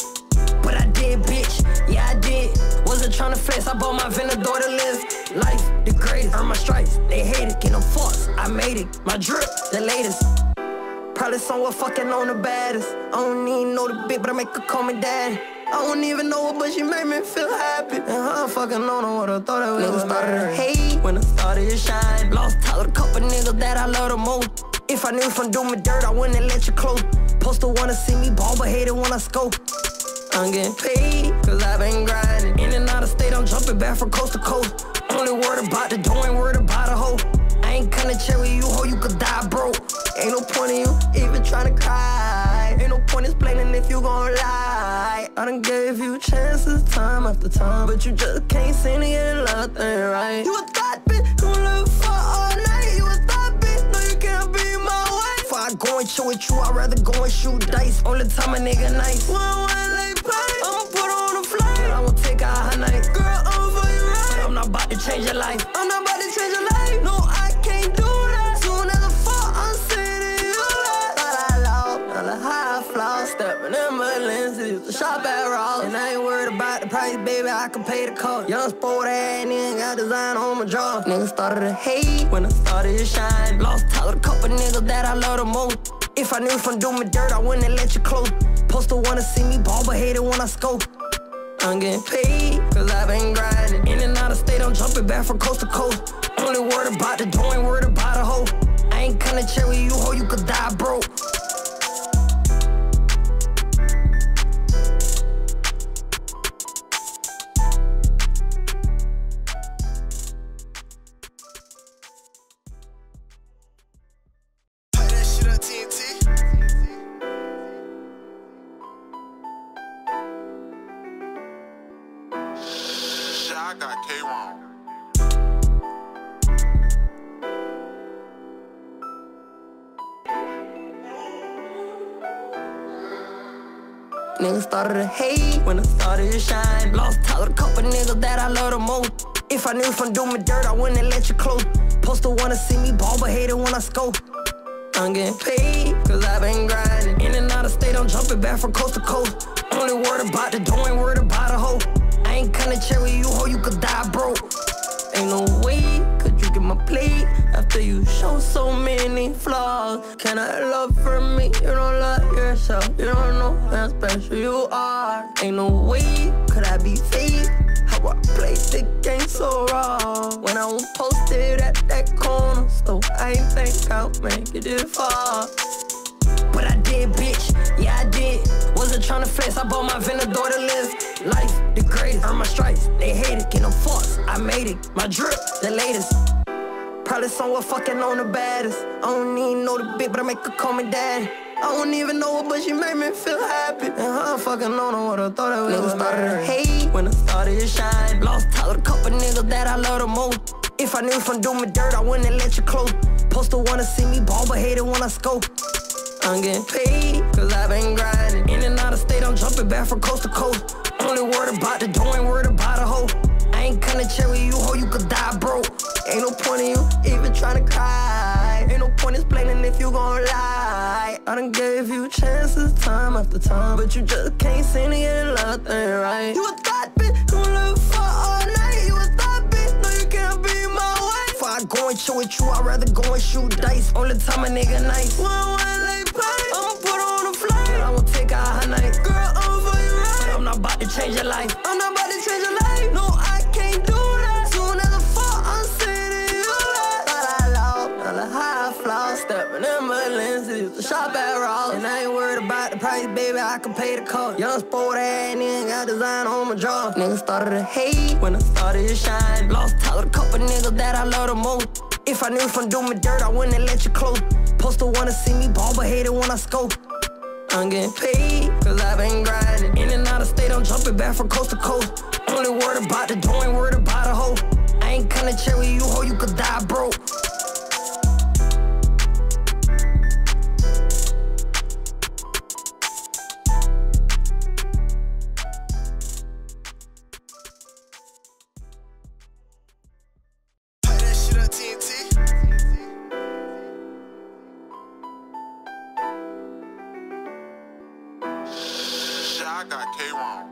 But I did, bitch, yeah I did. Wasn't tryna flex, I bought my Venador to live. Life, the greatest, earn my stripes. They hate it, get no fucks, I made it. My drip, the latest. Probably somewhere fucking on the baddest. I don't even know the bitch, but I make her call me daddy. I don't even know her, but she made me feel happy. And I fucking don't know what I thought I was. Niggas started to hate when I started to shine. Lost touch with a couple niggas that I love the most. If I knew from doing me dirt, I wouldn't let you close. Poster wanna see me ball, but hate it when I scope. I'm getting paid, cause I've been grinding. In and out of state, I'm jumping back from coast to coast. Only worried about the dough, ain't worried about a hoe. I ain't kinda chill with you, hoe, you could die broke. Ain't no point in you even tryna cry. Ain't no point explaining if you gon' lie. I done gave you chances time after time, but you just can't seem to get nothing right. You a thought bitch, you live for all night. You a thought bitch, no you can't be my wife. Before I go and chill with you, I'd rather go and shoot dice. Only time a nigga nice. One they play, I'ma put her on a flight, and I won't take out her night. Girl, I'm for you right, but I'm not about to change your life. I'm not about to change your life, no I can't do that. Soon as I fall, I'm sending you that. Thought I lost, now the high flaw. Stepping in my lenses, used to shop at Ross. And I ain't worried about the price, baby, I can pay the cost. Young sport ass nigga, got design on my jaw. Niggas started to hate when I started to shine. Lost touch with a couple niggas that I love the most. If I knew from doing me dirt, I wouldn't let you close. Poster wanna see me ball, but hate it when I scope. I'm getting paid, cause I've been grinding. In and out of state, I'm jumping back from coast to coast. Only worried about the dough, ain't worried about a hoe. I ain't kinda chill with you, hoe, you could die broke. Play that shit up, TNT. I got K-Wrong. Niggas started to hate when I started to shine. Lost touch with a couple niggas that I love the most. If I knew from doing me dirt, I wouldn't let you close. Poster wanna see me ball, but hate it when I scope. I'm getting paid, cause I've been grinding. In and out of state, I'm jumping back from coast to coast. Only word about the door, ain't word about a hoe. I ain't kinda chill with you, hoe, you could die broke. Ain't no way could you get my plate after you show so many flaws. Can I love for me? You don't love yourself. You don't know how special you are. Ain't no way could I be fake. How I play the game so raw. When I was posted at that corner, so I ain't think I'll make it this far. But I did, bitch, yeah I did. Wasn't tryna flex, I bought my Venador to live. Life, the greatest, earn my stripes. They hate it, get no force, I made it. My drip, the latest. Probably somewhere fucking on the baddest. I don't even know the bitch, but I make her call me daddy. I don't even know her, but she made me feel happy. And I fucking don't know what I thought I was. Niggas started to hate when I started to shine. Lost touch with a couple niggas that I love the most. If I knew from doing me dirt, I wouldn't let you close. Poster wanna see me ball, but hate it when I scope. I'm getting paid, cause I've been grinding. In and out of state, I'm jumping back from coast to coast. Only word about the door, ain't word about a hoe. I ain't kinda chill with you, hoe, you could die broke. Ain't no point in you even tryna cry. Ain't no point explaining if you gon' lie. I done gave you chances time after time, but you just can't seem to get nothing right. You a thought bitch, gon' live for all night. You a thought bitch, no you can't be my wife. Before I go and chill with you, I'd rather go and shoot dice. Only time a nigga nice. I'ma put on a flight, and I won't take out her night. Girl, I'm for you right. I'm not about to change your life. I'm not about to change your life. No, I can't do that. Soon as I fall, I'm sending you that. Thought I lost, now the high flaw. Stepping in my lenses, used to shop at Ross. And I ain't worried about the price, baby, I can pay the cost. Young sport ass nigga, got design on my jaw. Niggas started to hate when I started to shine. Lost touch with a couple niggas that I love the most. If I knew from doing me dirt, I wouldn't let you close. Poster wanna see me ball, but hate it when I scope. I'm getting paid, cause I've been grinding. In and out of state, I'm jumping back from coast to coast. Only word about the door, ain't word about a hoe. I ain't kinda chill with you, hoe, you could die broke. I got K-Wrong.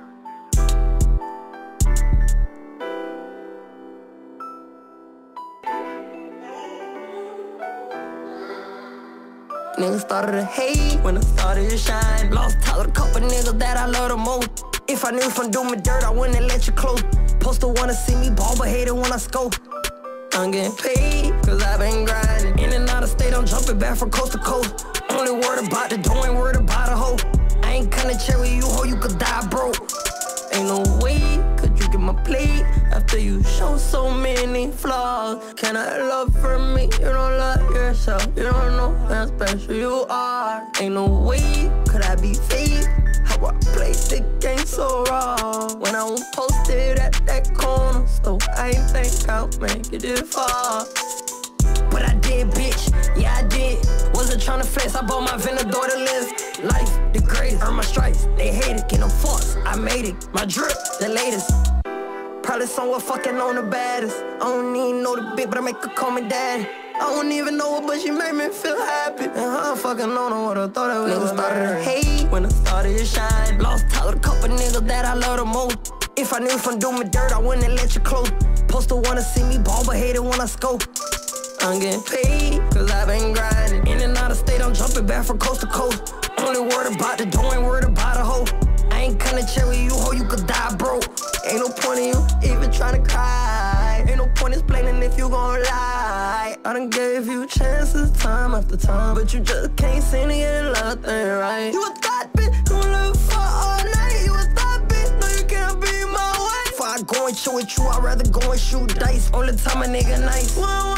Niggas started to hate when I started to shine. Lost touch with a couple niggas that I love the most. If I knew from doing me dirt, I wouldn't let you close. Poster wanna see me ball, but hate it when I scope. I'm getting paid, cause I've been grinding. In and out of state, I'm jumping back from coast to coast. Only word about the door, ain't word about a hoe. I ain't kinda chill with you, hoe, you could die broke. Ain't no way could you get my plate after you show so many flaws. Can I love for me? You don't love yourself. You don't know how special you are. Ain't no way could I be fake. How I play the game so raw. When I was posted at that corner, so I ain't think I'll make it this far. But I did, bitch, yeah I did. Wasn't tryna flex, I bought my Venador to live. Life, the greatest, earn my stripes. They hate it, get no force, I made it. My drip, the latest. Probably somewhere fucking on the baddest. I don't even know the bitch, but I make her call me daddy. I don't even know her, but she made me feel happy. And I fucking don't know what I thought I was. Niggas started to hate when I started to shine. Lost touch with a couple niggas that I love the most. If I knew from doing me dirt, I wouldn't let you close. Poster wanna see me ball, but hate it when I scope. I'm getting paid, cause I've been grinding. In and out of state, I'm jumping back from coast to coast. Only word about the door, ain't word about a hoe. I ain't kinda chill with you, hoe, you could die broke. Ain't no point in you even tryna cry. Ain't no point explaining if you gon' lie. I done gave you chances time after time, but you just can't seem to get nothing right. You a thought bitch, gon' live for all night. You a thought bitch, no you can't be my wife. Before I go and chill with you, I'd rather go and shoot dice. Only time a nigga nice.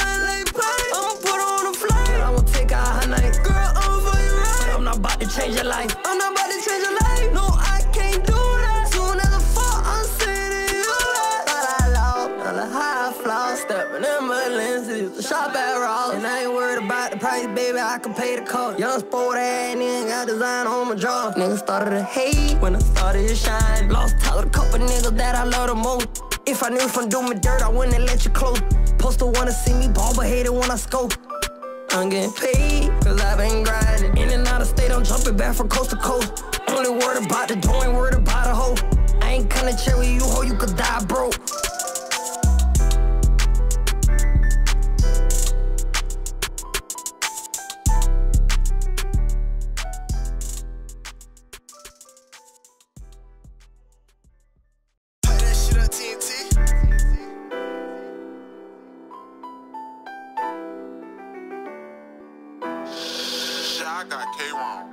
I'ma put on a flight, and I won't take out her night. Girl, I'm for you right. I'm not about to change your life. I'm not about to change your life. No, I can't do that. Soon as I fall, I'm sending you that. Thought I lost. Stepping in my lenses, used to shop at Ross. And I ain't worried about the price, baby, I can pay the cost. Young sport ass nigga, got design on my jaw. Niggas started to hate when I started to shine. Lost touch with a couple niggas that I love the most. If I knew from doing me dirt, I wouldn't let you close. Poster wanna see me ball, but hate it when I scope. I'm getting paid, cause I've been grinding. In and out of state, I'm jumping back from coast to coast. Only worried about the door, ain't worried about a hoe. I ain't kinda chill with you, hoe, you could die broke. Play that shit up, TNT. Shit, I got K-Wrong.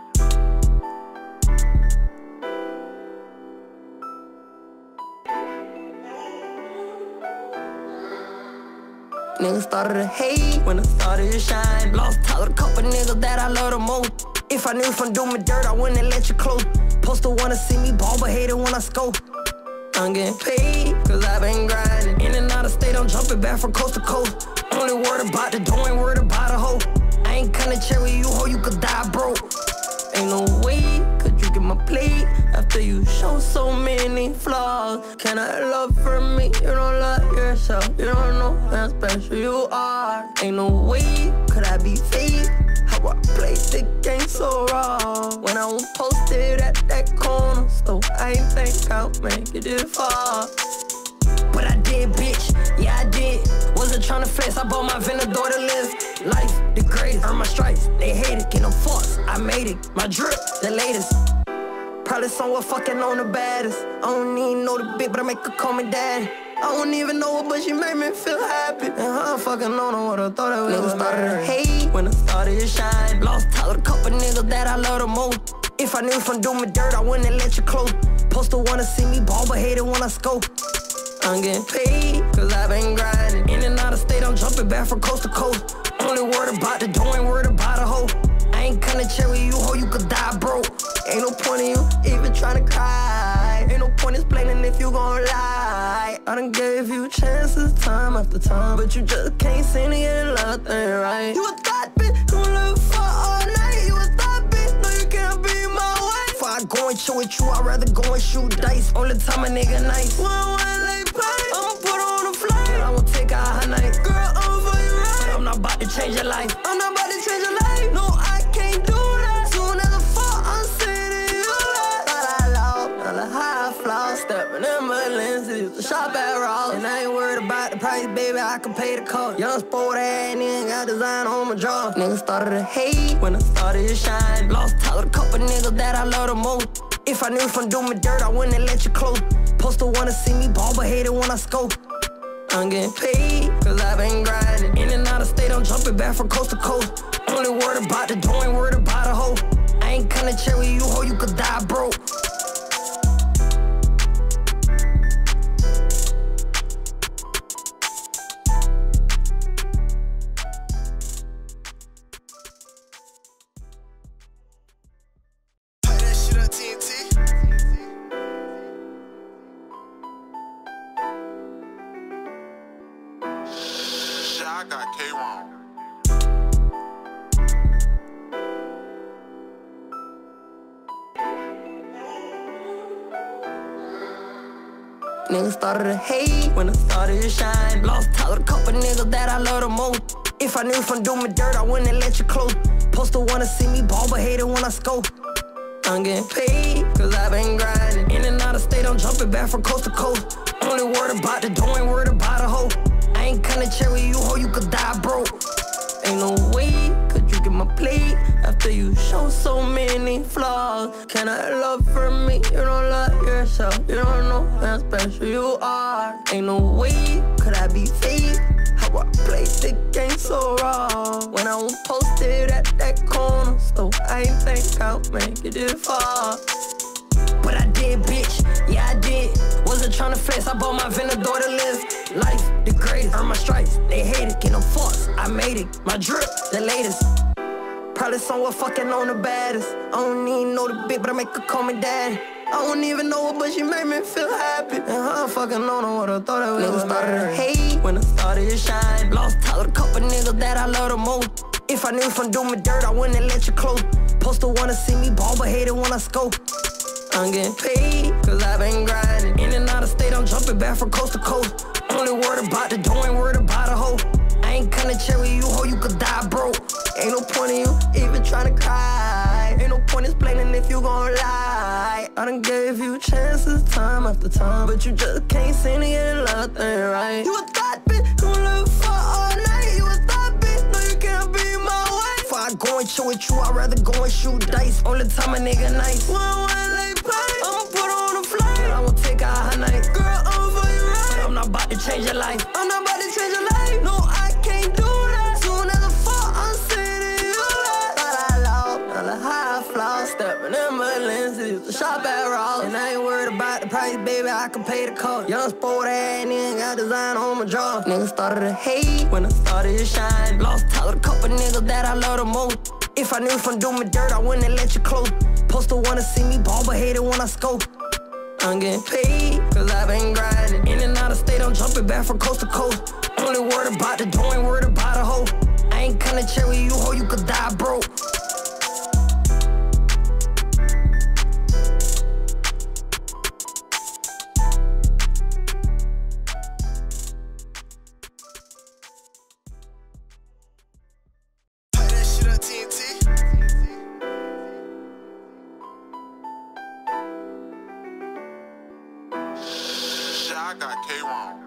Niggas started to hate when I started to shine. Lost touch with a couple niggas that I love the most. If I knew from doing me dirt, I wouldn't let you close. Poster wanna see me ball, but hate it when I scope. I'm getting paid, cause I've been grinding. In and out of state, I'm jumping back from coast to coast. Only worried about the door, ain't worried about a hoe. I ain't kinda chill with you, hoe, you could die broke. Ain't no way could you get my plate after you show so many flaws. Can I love from me? You don't love yourself. You don't know how special you are. Ain't no way could I be fake. How I play the game so raw. When I was posted at that corner, so I ain't think I'll make it this far. But I did, bitch, yeah I did. Wasn't tryna flex, I bought my Venador to live. Life, the greatest, earn my stripes. They hate it, get no force, I made it. My drip, the latest. Probably somewhere fucking on the baddest. I don't even know the bitch, but I make her call me daddy. I don't even know her, but she made me feel happy. And I fucking don't know what I thought I was. Niggas started to hate when I started to shine. Lost touch with a couple niggas that I love the most. If I knew from doing me dirt, I wouldn't let you close. Poster wanna see me ball, but hate it when I scope. I'm getting paid, cause I've been grinding. In and out of state, I'm jumping back from coast to coast. Only worried about the door, ain't worried about a hoe. I ain't kinda chill with you, hoe, you could die broke. Ain't no point in you even tryna cry. Ain't no point explaining if you gon' lie. I done gave you chances time after time, but you just can't seem to get nothing right. You a thought bitch, gon' live for all night. You a thought bitch, no you can't be my wife. Before I go and chill with you, I'd rather go and shoot dice. Only time a nigga nice. I'ma put on a flight, and I won't take out her night. Girl, I'm for you right, but I'm not about to change your life. I'm not about to change your life. No, I can't do that. Soon as I fall, I'm sending you that. Thought I lost, now the high flaw. Stepping in my lenses, used to shop at Ross. And I ain't worried about the price, baby, I can pay the cost. Young sport ass nigga, got design on my jaw. Niggas started to hate when I started to shine. Lost touch with a couple niggas that I love the most. If I knew from doing me dirt, I wouldn't let you close. Poster wanna see me ball, but hate it when I scope. I'm getting paid, cause I've been grinding. In and out of state, I'm jumping back from coast to coast. Only worried about the door, ain't worried about a hoe. I ain't kinda chill with you, hoe, you could die broke. Play that shit up, TNT. Shit, I got K-Wrong. Niggas started to hate when I started to shine. Lost touch with a couple niggas that I love the most. If I knew from doing me dirt, I wouldn't let you close. Poster wanna see me ball, but hate it when I scope. I'm getting paid, cause I've been grinding. In and out of state, I'm jumping back from coast to coast. Only worried about the door, ain't worried about a hoe. I ain't kinda chill with you, hoe, you could die broke. Ain't no way could you get my plate after you show so many flaws. Can I love from me? You don't love yourself. You don't know how special you are. Ain't no way could I be fake. How I play the game so raw. When I was posted at that corner, so I ain't think I'll make it this far. But I did, bitch, yeah I did. Wasn't tryna flex, I bought my Venador to live. Life, the greatest, earn my stripes. They hate it, get no force, I made it. My drip, the latest. Probably somewhere fucking on the baddest. I don't even know the bitch, but I make her call me daddy. I don't even know her, but she made me feel happy. And I fucking don't know what I thought I was. Niggas started to hate when I started to shine. Lost touch with a couple niggas that I love the most. If I knew from doing me dirt, I wouldn't let you close. Poster wanna see me ball, but hate it when I scope. I'm getting paid, cause I've been grinding. In and out of state, I'm jumping back from coast to coast. Only worried about the dough, ain't worried about a hoe. I ain't kinda chill with you, hoe, you could die broke. Ain't no point in you even tryna cry. Ain't no point explaining if you gon' lie. I done gave you chances time after time, but you just can't seem to get nothing right. You a thought bitch, gon' live for all night. You a thought bitch, no you can't be my wife. Before I go and chill with you, I'd rather go and shoot dice. Only time a nigga nice. One they play, I'ma put her on the flight, and I won't take out her night. Girl, I'm for you right, but I'm not about to change your life. I'm not about to change your life, no I can't do that. Soon as I fall, I'm sending you that. Thought I lost, now the high flaw. Stepping in my lenses, used to shop at Ross. And I ain't worried about the price, baby, I can pay the cost. Young sport ass nigga, got design on my jaw. Niggas started to hate when I started to shine. Lost touch with a couple niggas that I love the most. If I knew from doing me dirt, I wouldn't let you close. Poster wanna see me ball, but hate it when I scope. I'm getting paid, cause I've been grinding. In and out of state, I'm jumping back from coast to coast. Only worried about the dough, ain't worried about a hoe. I ain't kinda chill with you, hoe, you could die broke. Play that shit up, TNT. Shit, I got K wrong.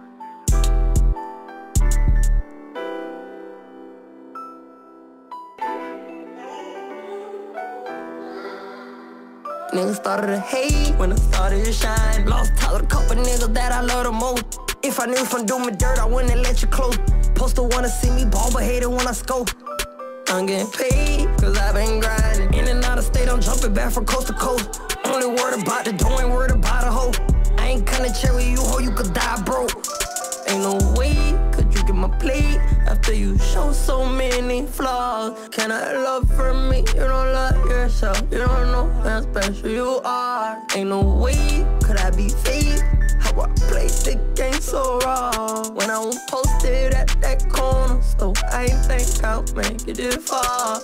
Niggas started to hate when I started to shine. Lost touch with a couple niggas that I love the most. If I knew from doing me dirt, I wouldn't let you close. Poster wanna see me ball, but hate it when I scope. I'm getting paid, cause I've been grinding. In and out of state, I'm jumping back from coast to coast. Only worried about the dough, ain't worried about a hoe. I ain't kinda chill with you, hoe, you could die broke. Ain't no way could you get my plate after you show so many flaws. Can I love from me? You don't love yourself. You don't know how special you are. Ain't no way could I be fake. How I play the game so raw. When I was posted at that corner, so I ain't think I'll make it this far.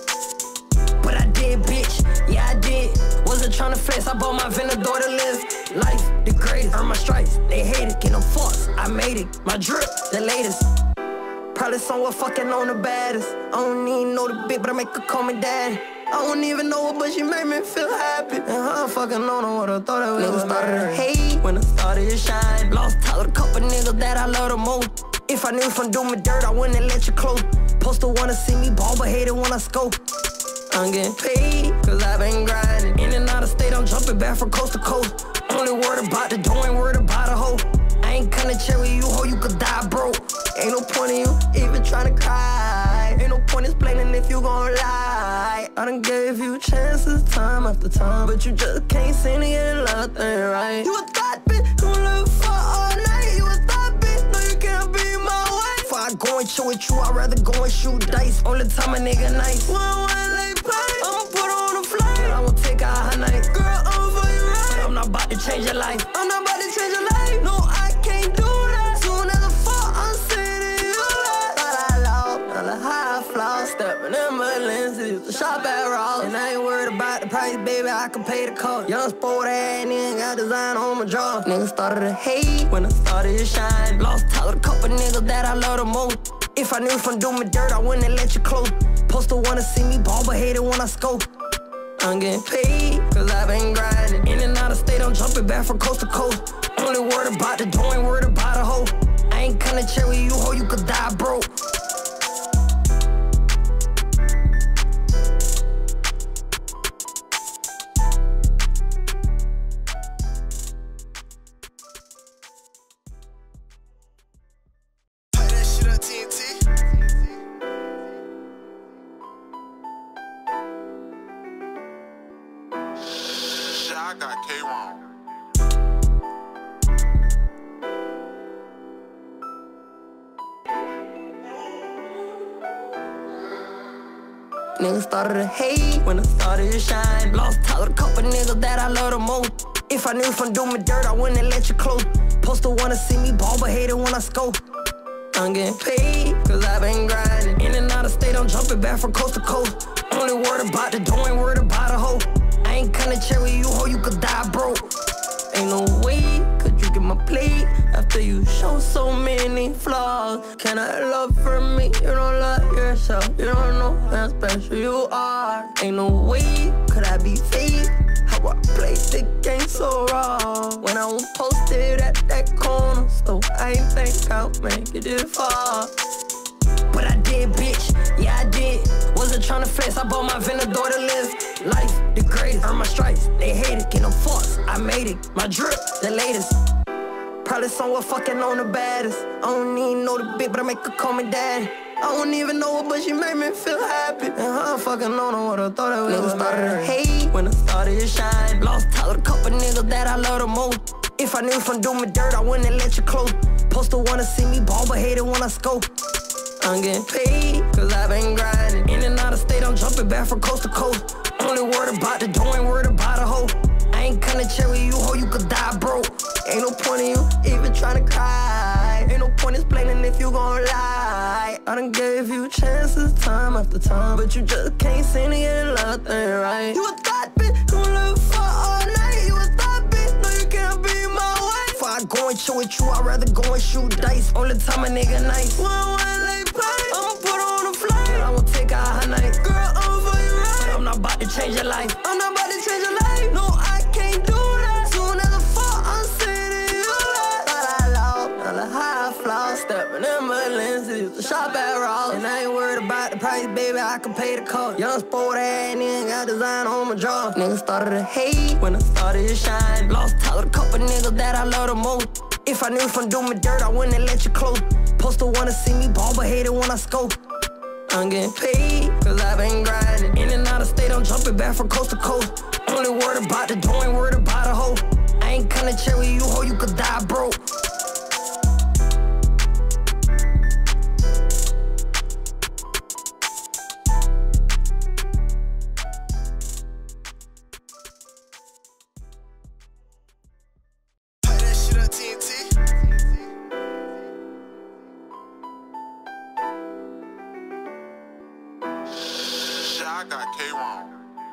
But I did, bitch, yeah I did. Wasn't tryna flex, I bought my Venador to live. Life, the greatest, earn my stripes. They hate it, get no fucks, I made it. My drip, the latest. Probably somewhere fucking on the baddest. I don't even know the bitch, but I make her call me daddy. I don't even know her, but she made me feel happy. And I fucking don't know what I thought I was. Niggas started to hate when I started to shine. Lost touch with a couple niggas that I love the most. If I knew from doing me dirt, I wouldn't let you close. Poster wanna see me ball, but hate it when I scope. I'm getting paid, cause I've been grinding. In and out of state, I'm jumping back from coast to coast. Only worried about the dough, ain't worried about a hoe. I ain't kinda chill with you, hoe, you could die broke. Ain't no point in you even tryna cry. Ain't no point explaining if you gon' lie. I done gave you chances time after time, but you just can't seem to get nothing right. You a thought bitch, gon' live for all night. You a thought bitch, no you can't be my wife. Before I go and chill with you, I'd rather go and shoot dice. Only time a nigga nice. One they play, I'ma put her on the flight, and I won't take out her night. Girl, I'm for you right, but I'm not about to change your life. I'm not about to change your life, no I can't do that. Soon as I fall, I'm sending you that. Thought I lost, now the high flaw. Stepping in my lenses, used to shop at Ross. And I ain't worried about the price, baby, I can pay the cost. Young sport ass nigga, got design on my jaw. Niggas started to hate when I started to shine. Lost touch with a couple niggas that I love the most. If I knew from doing me dirt, I wouldn't let you close. Poster wanna see me ball, but hate it when I scope. I'm getting paid, cause I've been grinding. In and out of state, I'm jumping back from coast to coast. Only worried about the dough, ain't worried about a hoe. I ain't kinda chill with you, hoe, you could die broke. Play that shit up, TNT. Shit, I got K wrong. Niggas started to hate when I started to shine. Lost touch with a couple niggas that I love the most. If I knew from doing me dirt, I wouldn't let you close. Supposed to wanna see me ball, but hate it when I scope. I'm getting paid, cause I've been grinding. In and out of state, I'm jumping back from coast to coast. Only worried about the dough, ain't worried about a hoe. I ain't kinda chill with you, hoe, you could die broke. Ain't no way could you get my plate after you show so many flaws. Can I love for me? You don't love yourself. You don't know how special you are. Ain't no way could I be fake. How I play the game so raw. When I was posted at that corner, so I ain't think I'll make it this far. But I did, bitch, yeah I did. Wasn't tryna flex, I bought my Venador to live. Life, the greatest, earn my stripes. They hate it, get no force, I made it. My drip, the latest. Probably somewhere fucking on the baddest. I don't even know the bitch, but I make her call me daddy. I don't even know her, but she made me feel happy. And I fucking don't know what I thought I was. Niggas started to hate when I started to shine. Lost touch with a couple niggas that I love the most. If I knew from doing me dirt, I wouldn't let you close. Supposed to wanna see me ball, but hate it when I scope. I'm getting paid, cause I've been grinding. In and out of state, I'm jumping back from coast to coast. Only worried about the dough, ain't worried about a hoe. I ain't kinda chill with you, hoe, you could die broke. Ain't no point in you even tryna cry. Ain't no point explaining if you gon' lie. I done gave you chances time after time, but you just can't seem to get nothing right. You a thought bitch, gon' live for all night. You a thought bitch, no you can't be my wife. Before I go and chill with you, I'd rather go and shoot dice. Only time a nigga nice. I'ma put on a flight, and I won't take out her night. Girl, I'm for you right, but I'm not about to change your life. I'm not about to change your life. No, I can't do that. Soon as I fall, I'm sitting you like. Thought I lost, now the high flaw. Stepping in my lenses, used to shop at Ross. And I ain't worried about the price, baby, I can pay the cost. Young sport ass nigga, got design on my jaw. Niggas started to hate when I started to shine. Lost touch with a couple niggas that I love the most. If I knew from doing me dirt, I wouldn't let you close. Supposed to wanna see me ball, but hate it when I scope. I'm getting paid, cause I've been grinding. In and out of state, I'm jumping back from coast to coast. Only worried about the dough, ain't worried about a hoe. I ain't kinda chill with you, hoe, you could die broke. Play that shit on TNT. I got K wrong.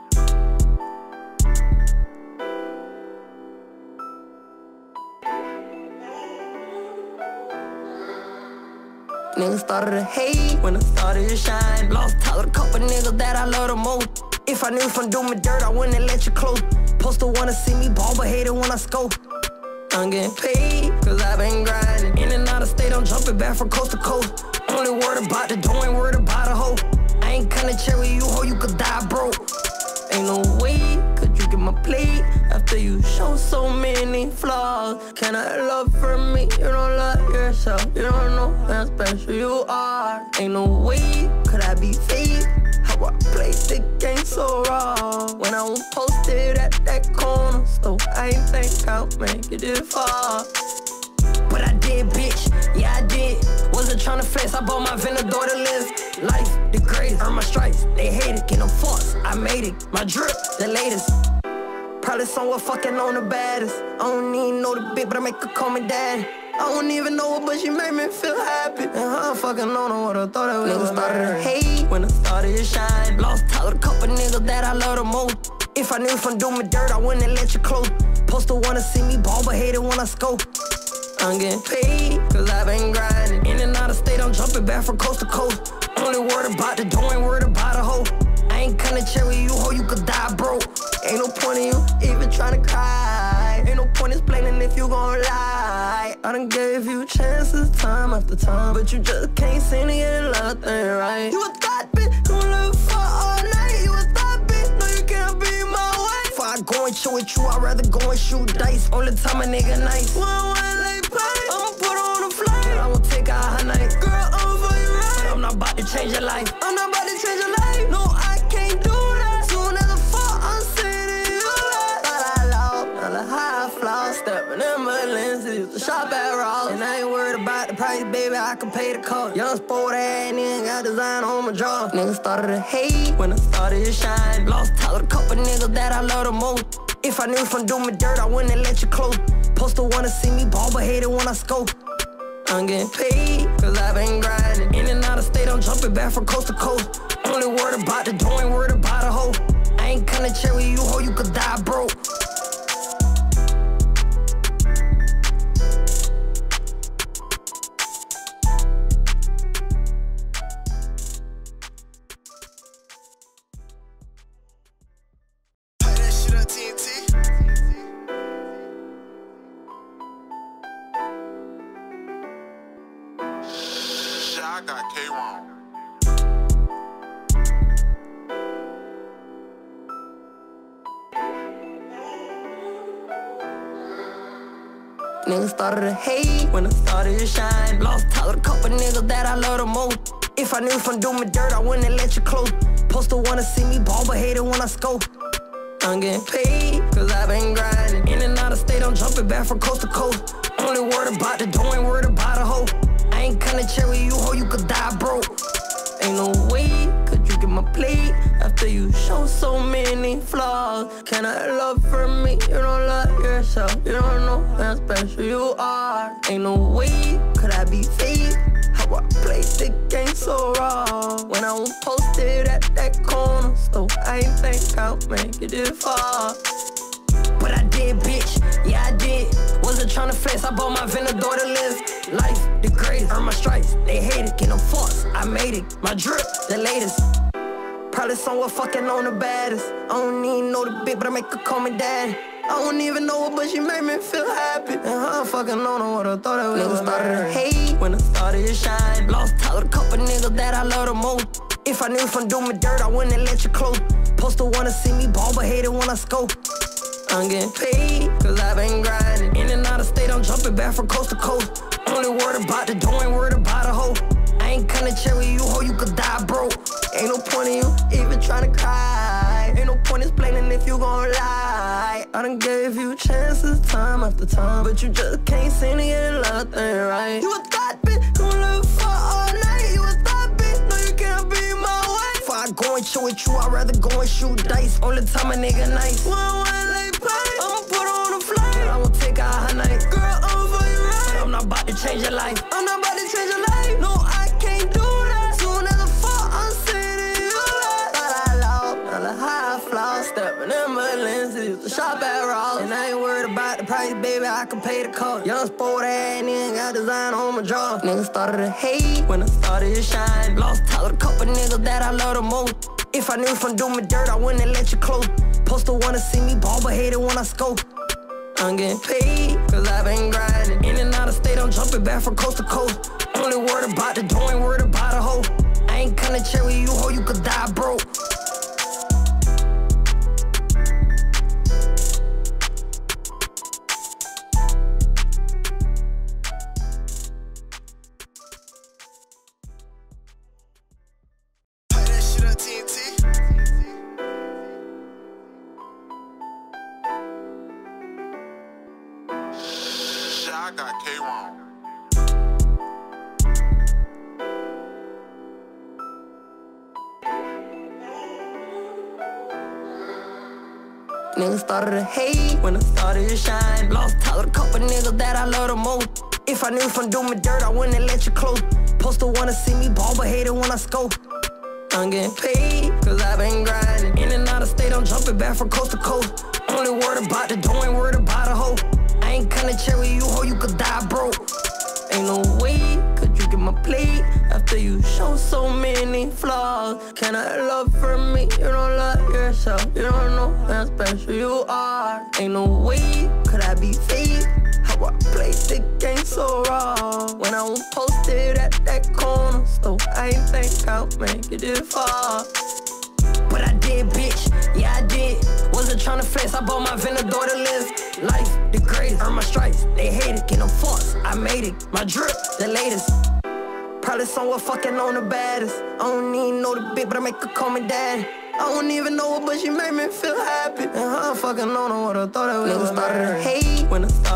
Niggas started to hate when I started to shine. Lost touch with a couple niggas that I love the most. If I knew from doing me dirt, I wouldn't let you close. Supposed to wanna see me ball, but hate it when I scope. I'm getting paid, cause I've been grinding. In and out of state, I'm jumping back from coast to coast. Only worried about the dough, ain't worried about a hoe. I ain't kinda chill with you, hoe, you could die broke. Ain't no way could you get my plate after you show so many flaws. Can I love for me? You don't love yourself. You don't know how special you are. Ain't no way could I be fake. How I play the game so raw. When I was posted at that corner, so I ain't think I'll make it this far. But I did, bitch, yeah I did. Wasn't tryna flex, I bought my Venador to live. Life, the greatest, earn my stripes. They hate it, get no force, I made it. My drip, the latest. Probably somewhere fucking on the baddest. I don't even know the bitch, but I make her call me daddy. I don't even know her, but she made me feel happy. And I fucking don't know what I thought I was. Niggas started to hate when I started to shine. Lost touch with a couple niggas that I love the most. If I knew from doing me dirt, I wouldn't let you close. Supposed to wanna see me ball, but hate it when I scope. I'm getting paid, cause I've been grinding. In and out of state, I'm jumping back from coast to coast. Only worried about the dough, ain't worried about a hoe. I ain't kinda chill with you, hoe, you could die broke. Ain't no point in you even tryna cry. Ain't no point explaining if you gon' lie. I done gave you chances time after time, but you just can't seem to get nothing right. You a thought bitch, gon' live for all night. You a thought bitch, no you can't be my wife. Before I go and chill with you, I'd rather go and shoot dice. Only time a nigga nice. I'ma put on a flight, and I won't take out her night. Girl, I'm for you right, but I'm not about to change your life. I'm not about to change your life. No, I can't do that. Soon as I fall, I'm sitting you like. Thought I lost, now the high flaw. flaws. Stepping in my lenses, used to shop at Ross. And I ain't worried about the price, baby, I can pay the cost. Young sport ass nigga, got design on my jaw. Niggas started to hate when I started to shine. Lost touch with a couple niggas that I love the most. If I knew from doing me dirt, I wouldn't let you close. Poster wanna see me ball, but hate it when I scope. I'm getting paid, cause I've been grinding. In and out of state, I'm jumping back from coast to coast. Only worried about the door, ain't worried about a hoe. I ain't kinda chill with you, hoe, you could die broke. Tie that shit up, TNT. Shit, I got K wrong. Niggas started to hate when I started to shine. Lost touch with a couple niggas that I love the most. If I knew from doing me dirt, I wouldn't let you close. Poster wanna see me ball, but hate it when I scope. I'm getting paid, cause I've been grinding. In and out of state, I'm jumping back from coast to coast. Only worried about the door, ain't worried about a hoe. I ain't kinda chill with you, hoe, you could die broke. Ain't no way could you get my plate after you show so many flaws. Can I love for me? You don't love yourself. You don't know how special you are. Ain't no way could I be fake. How I played the game so raw. When I was posted at that corner, so I ain't think I'll make it this far. But I did, bitch, yeah I did. Wasn't tryna flex, I bought my Venador to live. Life, the greatest, earn my stripes. They hate it, get no fucks, I made it. My drip, the latest. Probably somewhere fucking on the baddest. I don't even know the bitch, but I make her call me daddy. I don't even know her, but she made me feel happy. And I fucking don't know what I thought I was. Niggas started to hate when I started to shine. Lost touch with a couple niggas that I love the most. If I knew from doing me dirt, I wouldn't let you close. Poster wanna see me ball, but hate it when I scope. I'm getting paid, cause I've been grinding. In and out of state, I'm jumping back from coast to coast. Only worried about the door, ain't worried about a hoe. I ain't kinda chill with you, hoe, you could die broke. Ain't no point in you even tryna cry. Ain't no point explaining if you gon' lie. I done gave you chances time after time, but you just can't seem to get nothing right. You a thought bitch, gon' live for all night. You a thought bitch, no you can't be my wife. Before I go and chill with you, I'd rather go and shoot dice. Only time a nigga nice. One they play, I'ma put her on a flight. And I won't take out her night. Girl, I'm for you right. I'm not about to change your life. I'm not about to change your life. No, I can't do that. Soon as I fall, I'm sitting you like. Thought I lost, now the high flaws. Stepping in my lenses, used to shop at Ross. And I ain't worried about the price, baby, I can pay the cost. Young sport ass nigga, got design on my jaw. Niggas started to hate when I started to shine. Lost touch with a couple niggas that I love the most. If I knew from doing me dirt, I wouldn't let you close. Poster wanna see me ball, but hate it when I scope. I'm getting paid, cause I've been grinding. In and out of state, I'm jumping back from coast to coast. Only worried about the door, ain't worried about a hoe. I ain't kinda chill with you, hoe, you could die broke. Tie that shit up, TNT. Shit, I got K wrong. Niggas started to hate when I started to shine. Lost touch with a couple niggas that I love the most. If I knew from doing me dirt, I wouldn't let you close. Poster wanna see me ball, but hate it when I scope. I'm getting paid, cause I've been grinding. In and out of state, I'm jumping back from coast to coast. Only worried about the door, ain't worried about a hoe. I ain't kinda chill with you, hoe, you could die broke. Ain't no way could you get my plate after you show so many flaws. Can I love for me? You don't love yourself. You don't know how special you are. Ain't no way could I be fake. How I played the game so raw. When I was posted at that corner, so I ain't think I'll make it this far. But I did, bitch, yeah I did. Wasn't tryna flex, I bought my Venador to live. Life, the greatest, earn my stripes. They hate it, get no fucks, I made it. My drip, the latest. Probably somewhere fucking on the baddest. I don't even know the bitch, but I make her call me daddy. I don't even know her, but she made me feel happy. And I fucking don't know what I thought I was. Niggas started to hate when I started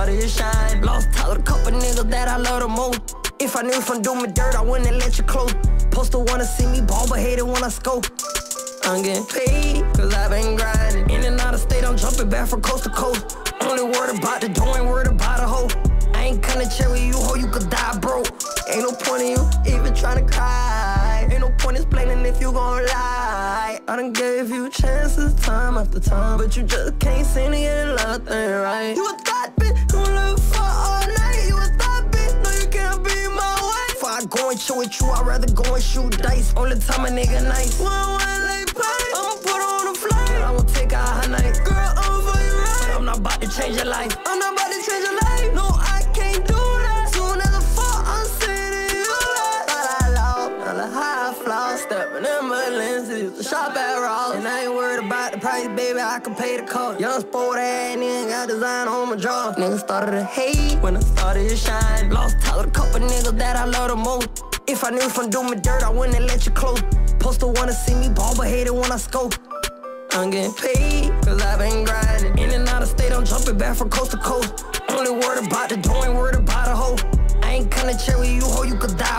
started to shine. Lost touch with a couple niggas that I love the most. If I knew if I'm doing me dirt, I wouldn't let you close. Poster wanna see me ball, but hate it when I scope. I'm getting paid, cause I've been grinding. In and out of state, I'm jumping back from coast to coast. Only worried about the dough, ain't worried about a hoe. I ain't kinda chill with you, ho, you could die broke. Ain't no point in you even tryna cry. Ain't no point explaining if you gon' lie. I done gave you chances time after time, but you just can't seem to get nothing right. You a thought bitch, you live for all night. You a thought bitch, no you can't be my wife. Before I go and chill with you, I'd rather go and shoot dice. Only time a nigga nice. One they play, I'ma put her on the flight, and I won't take out her night. Girl, I'm for you right, but I'm not about to change your life. I'm not about to change your life, no I can't do that. Soon as I fall, I'm sending you that. Thought I lost, now the high flaw. Stepping in my lenses, used to shop at Ross. And I ain't worried about the price, baby, I can pay the cost. Young sport ass nigga, got design on my jaw. Niggas started to hate when I started to shine. Lost touch with a couple niggas that I love the most. If I knew if I'm doing me dirt, I wouldn't let you close. Poster wanna see me ball, but hate it when I scope. I'm getting paid, cause I've been grinding. In and out of state, I'm jumping back from coast to coast. Only worried about the dough, ain't worried about a hoe. I ain't kinda chill with you, ho, you could die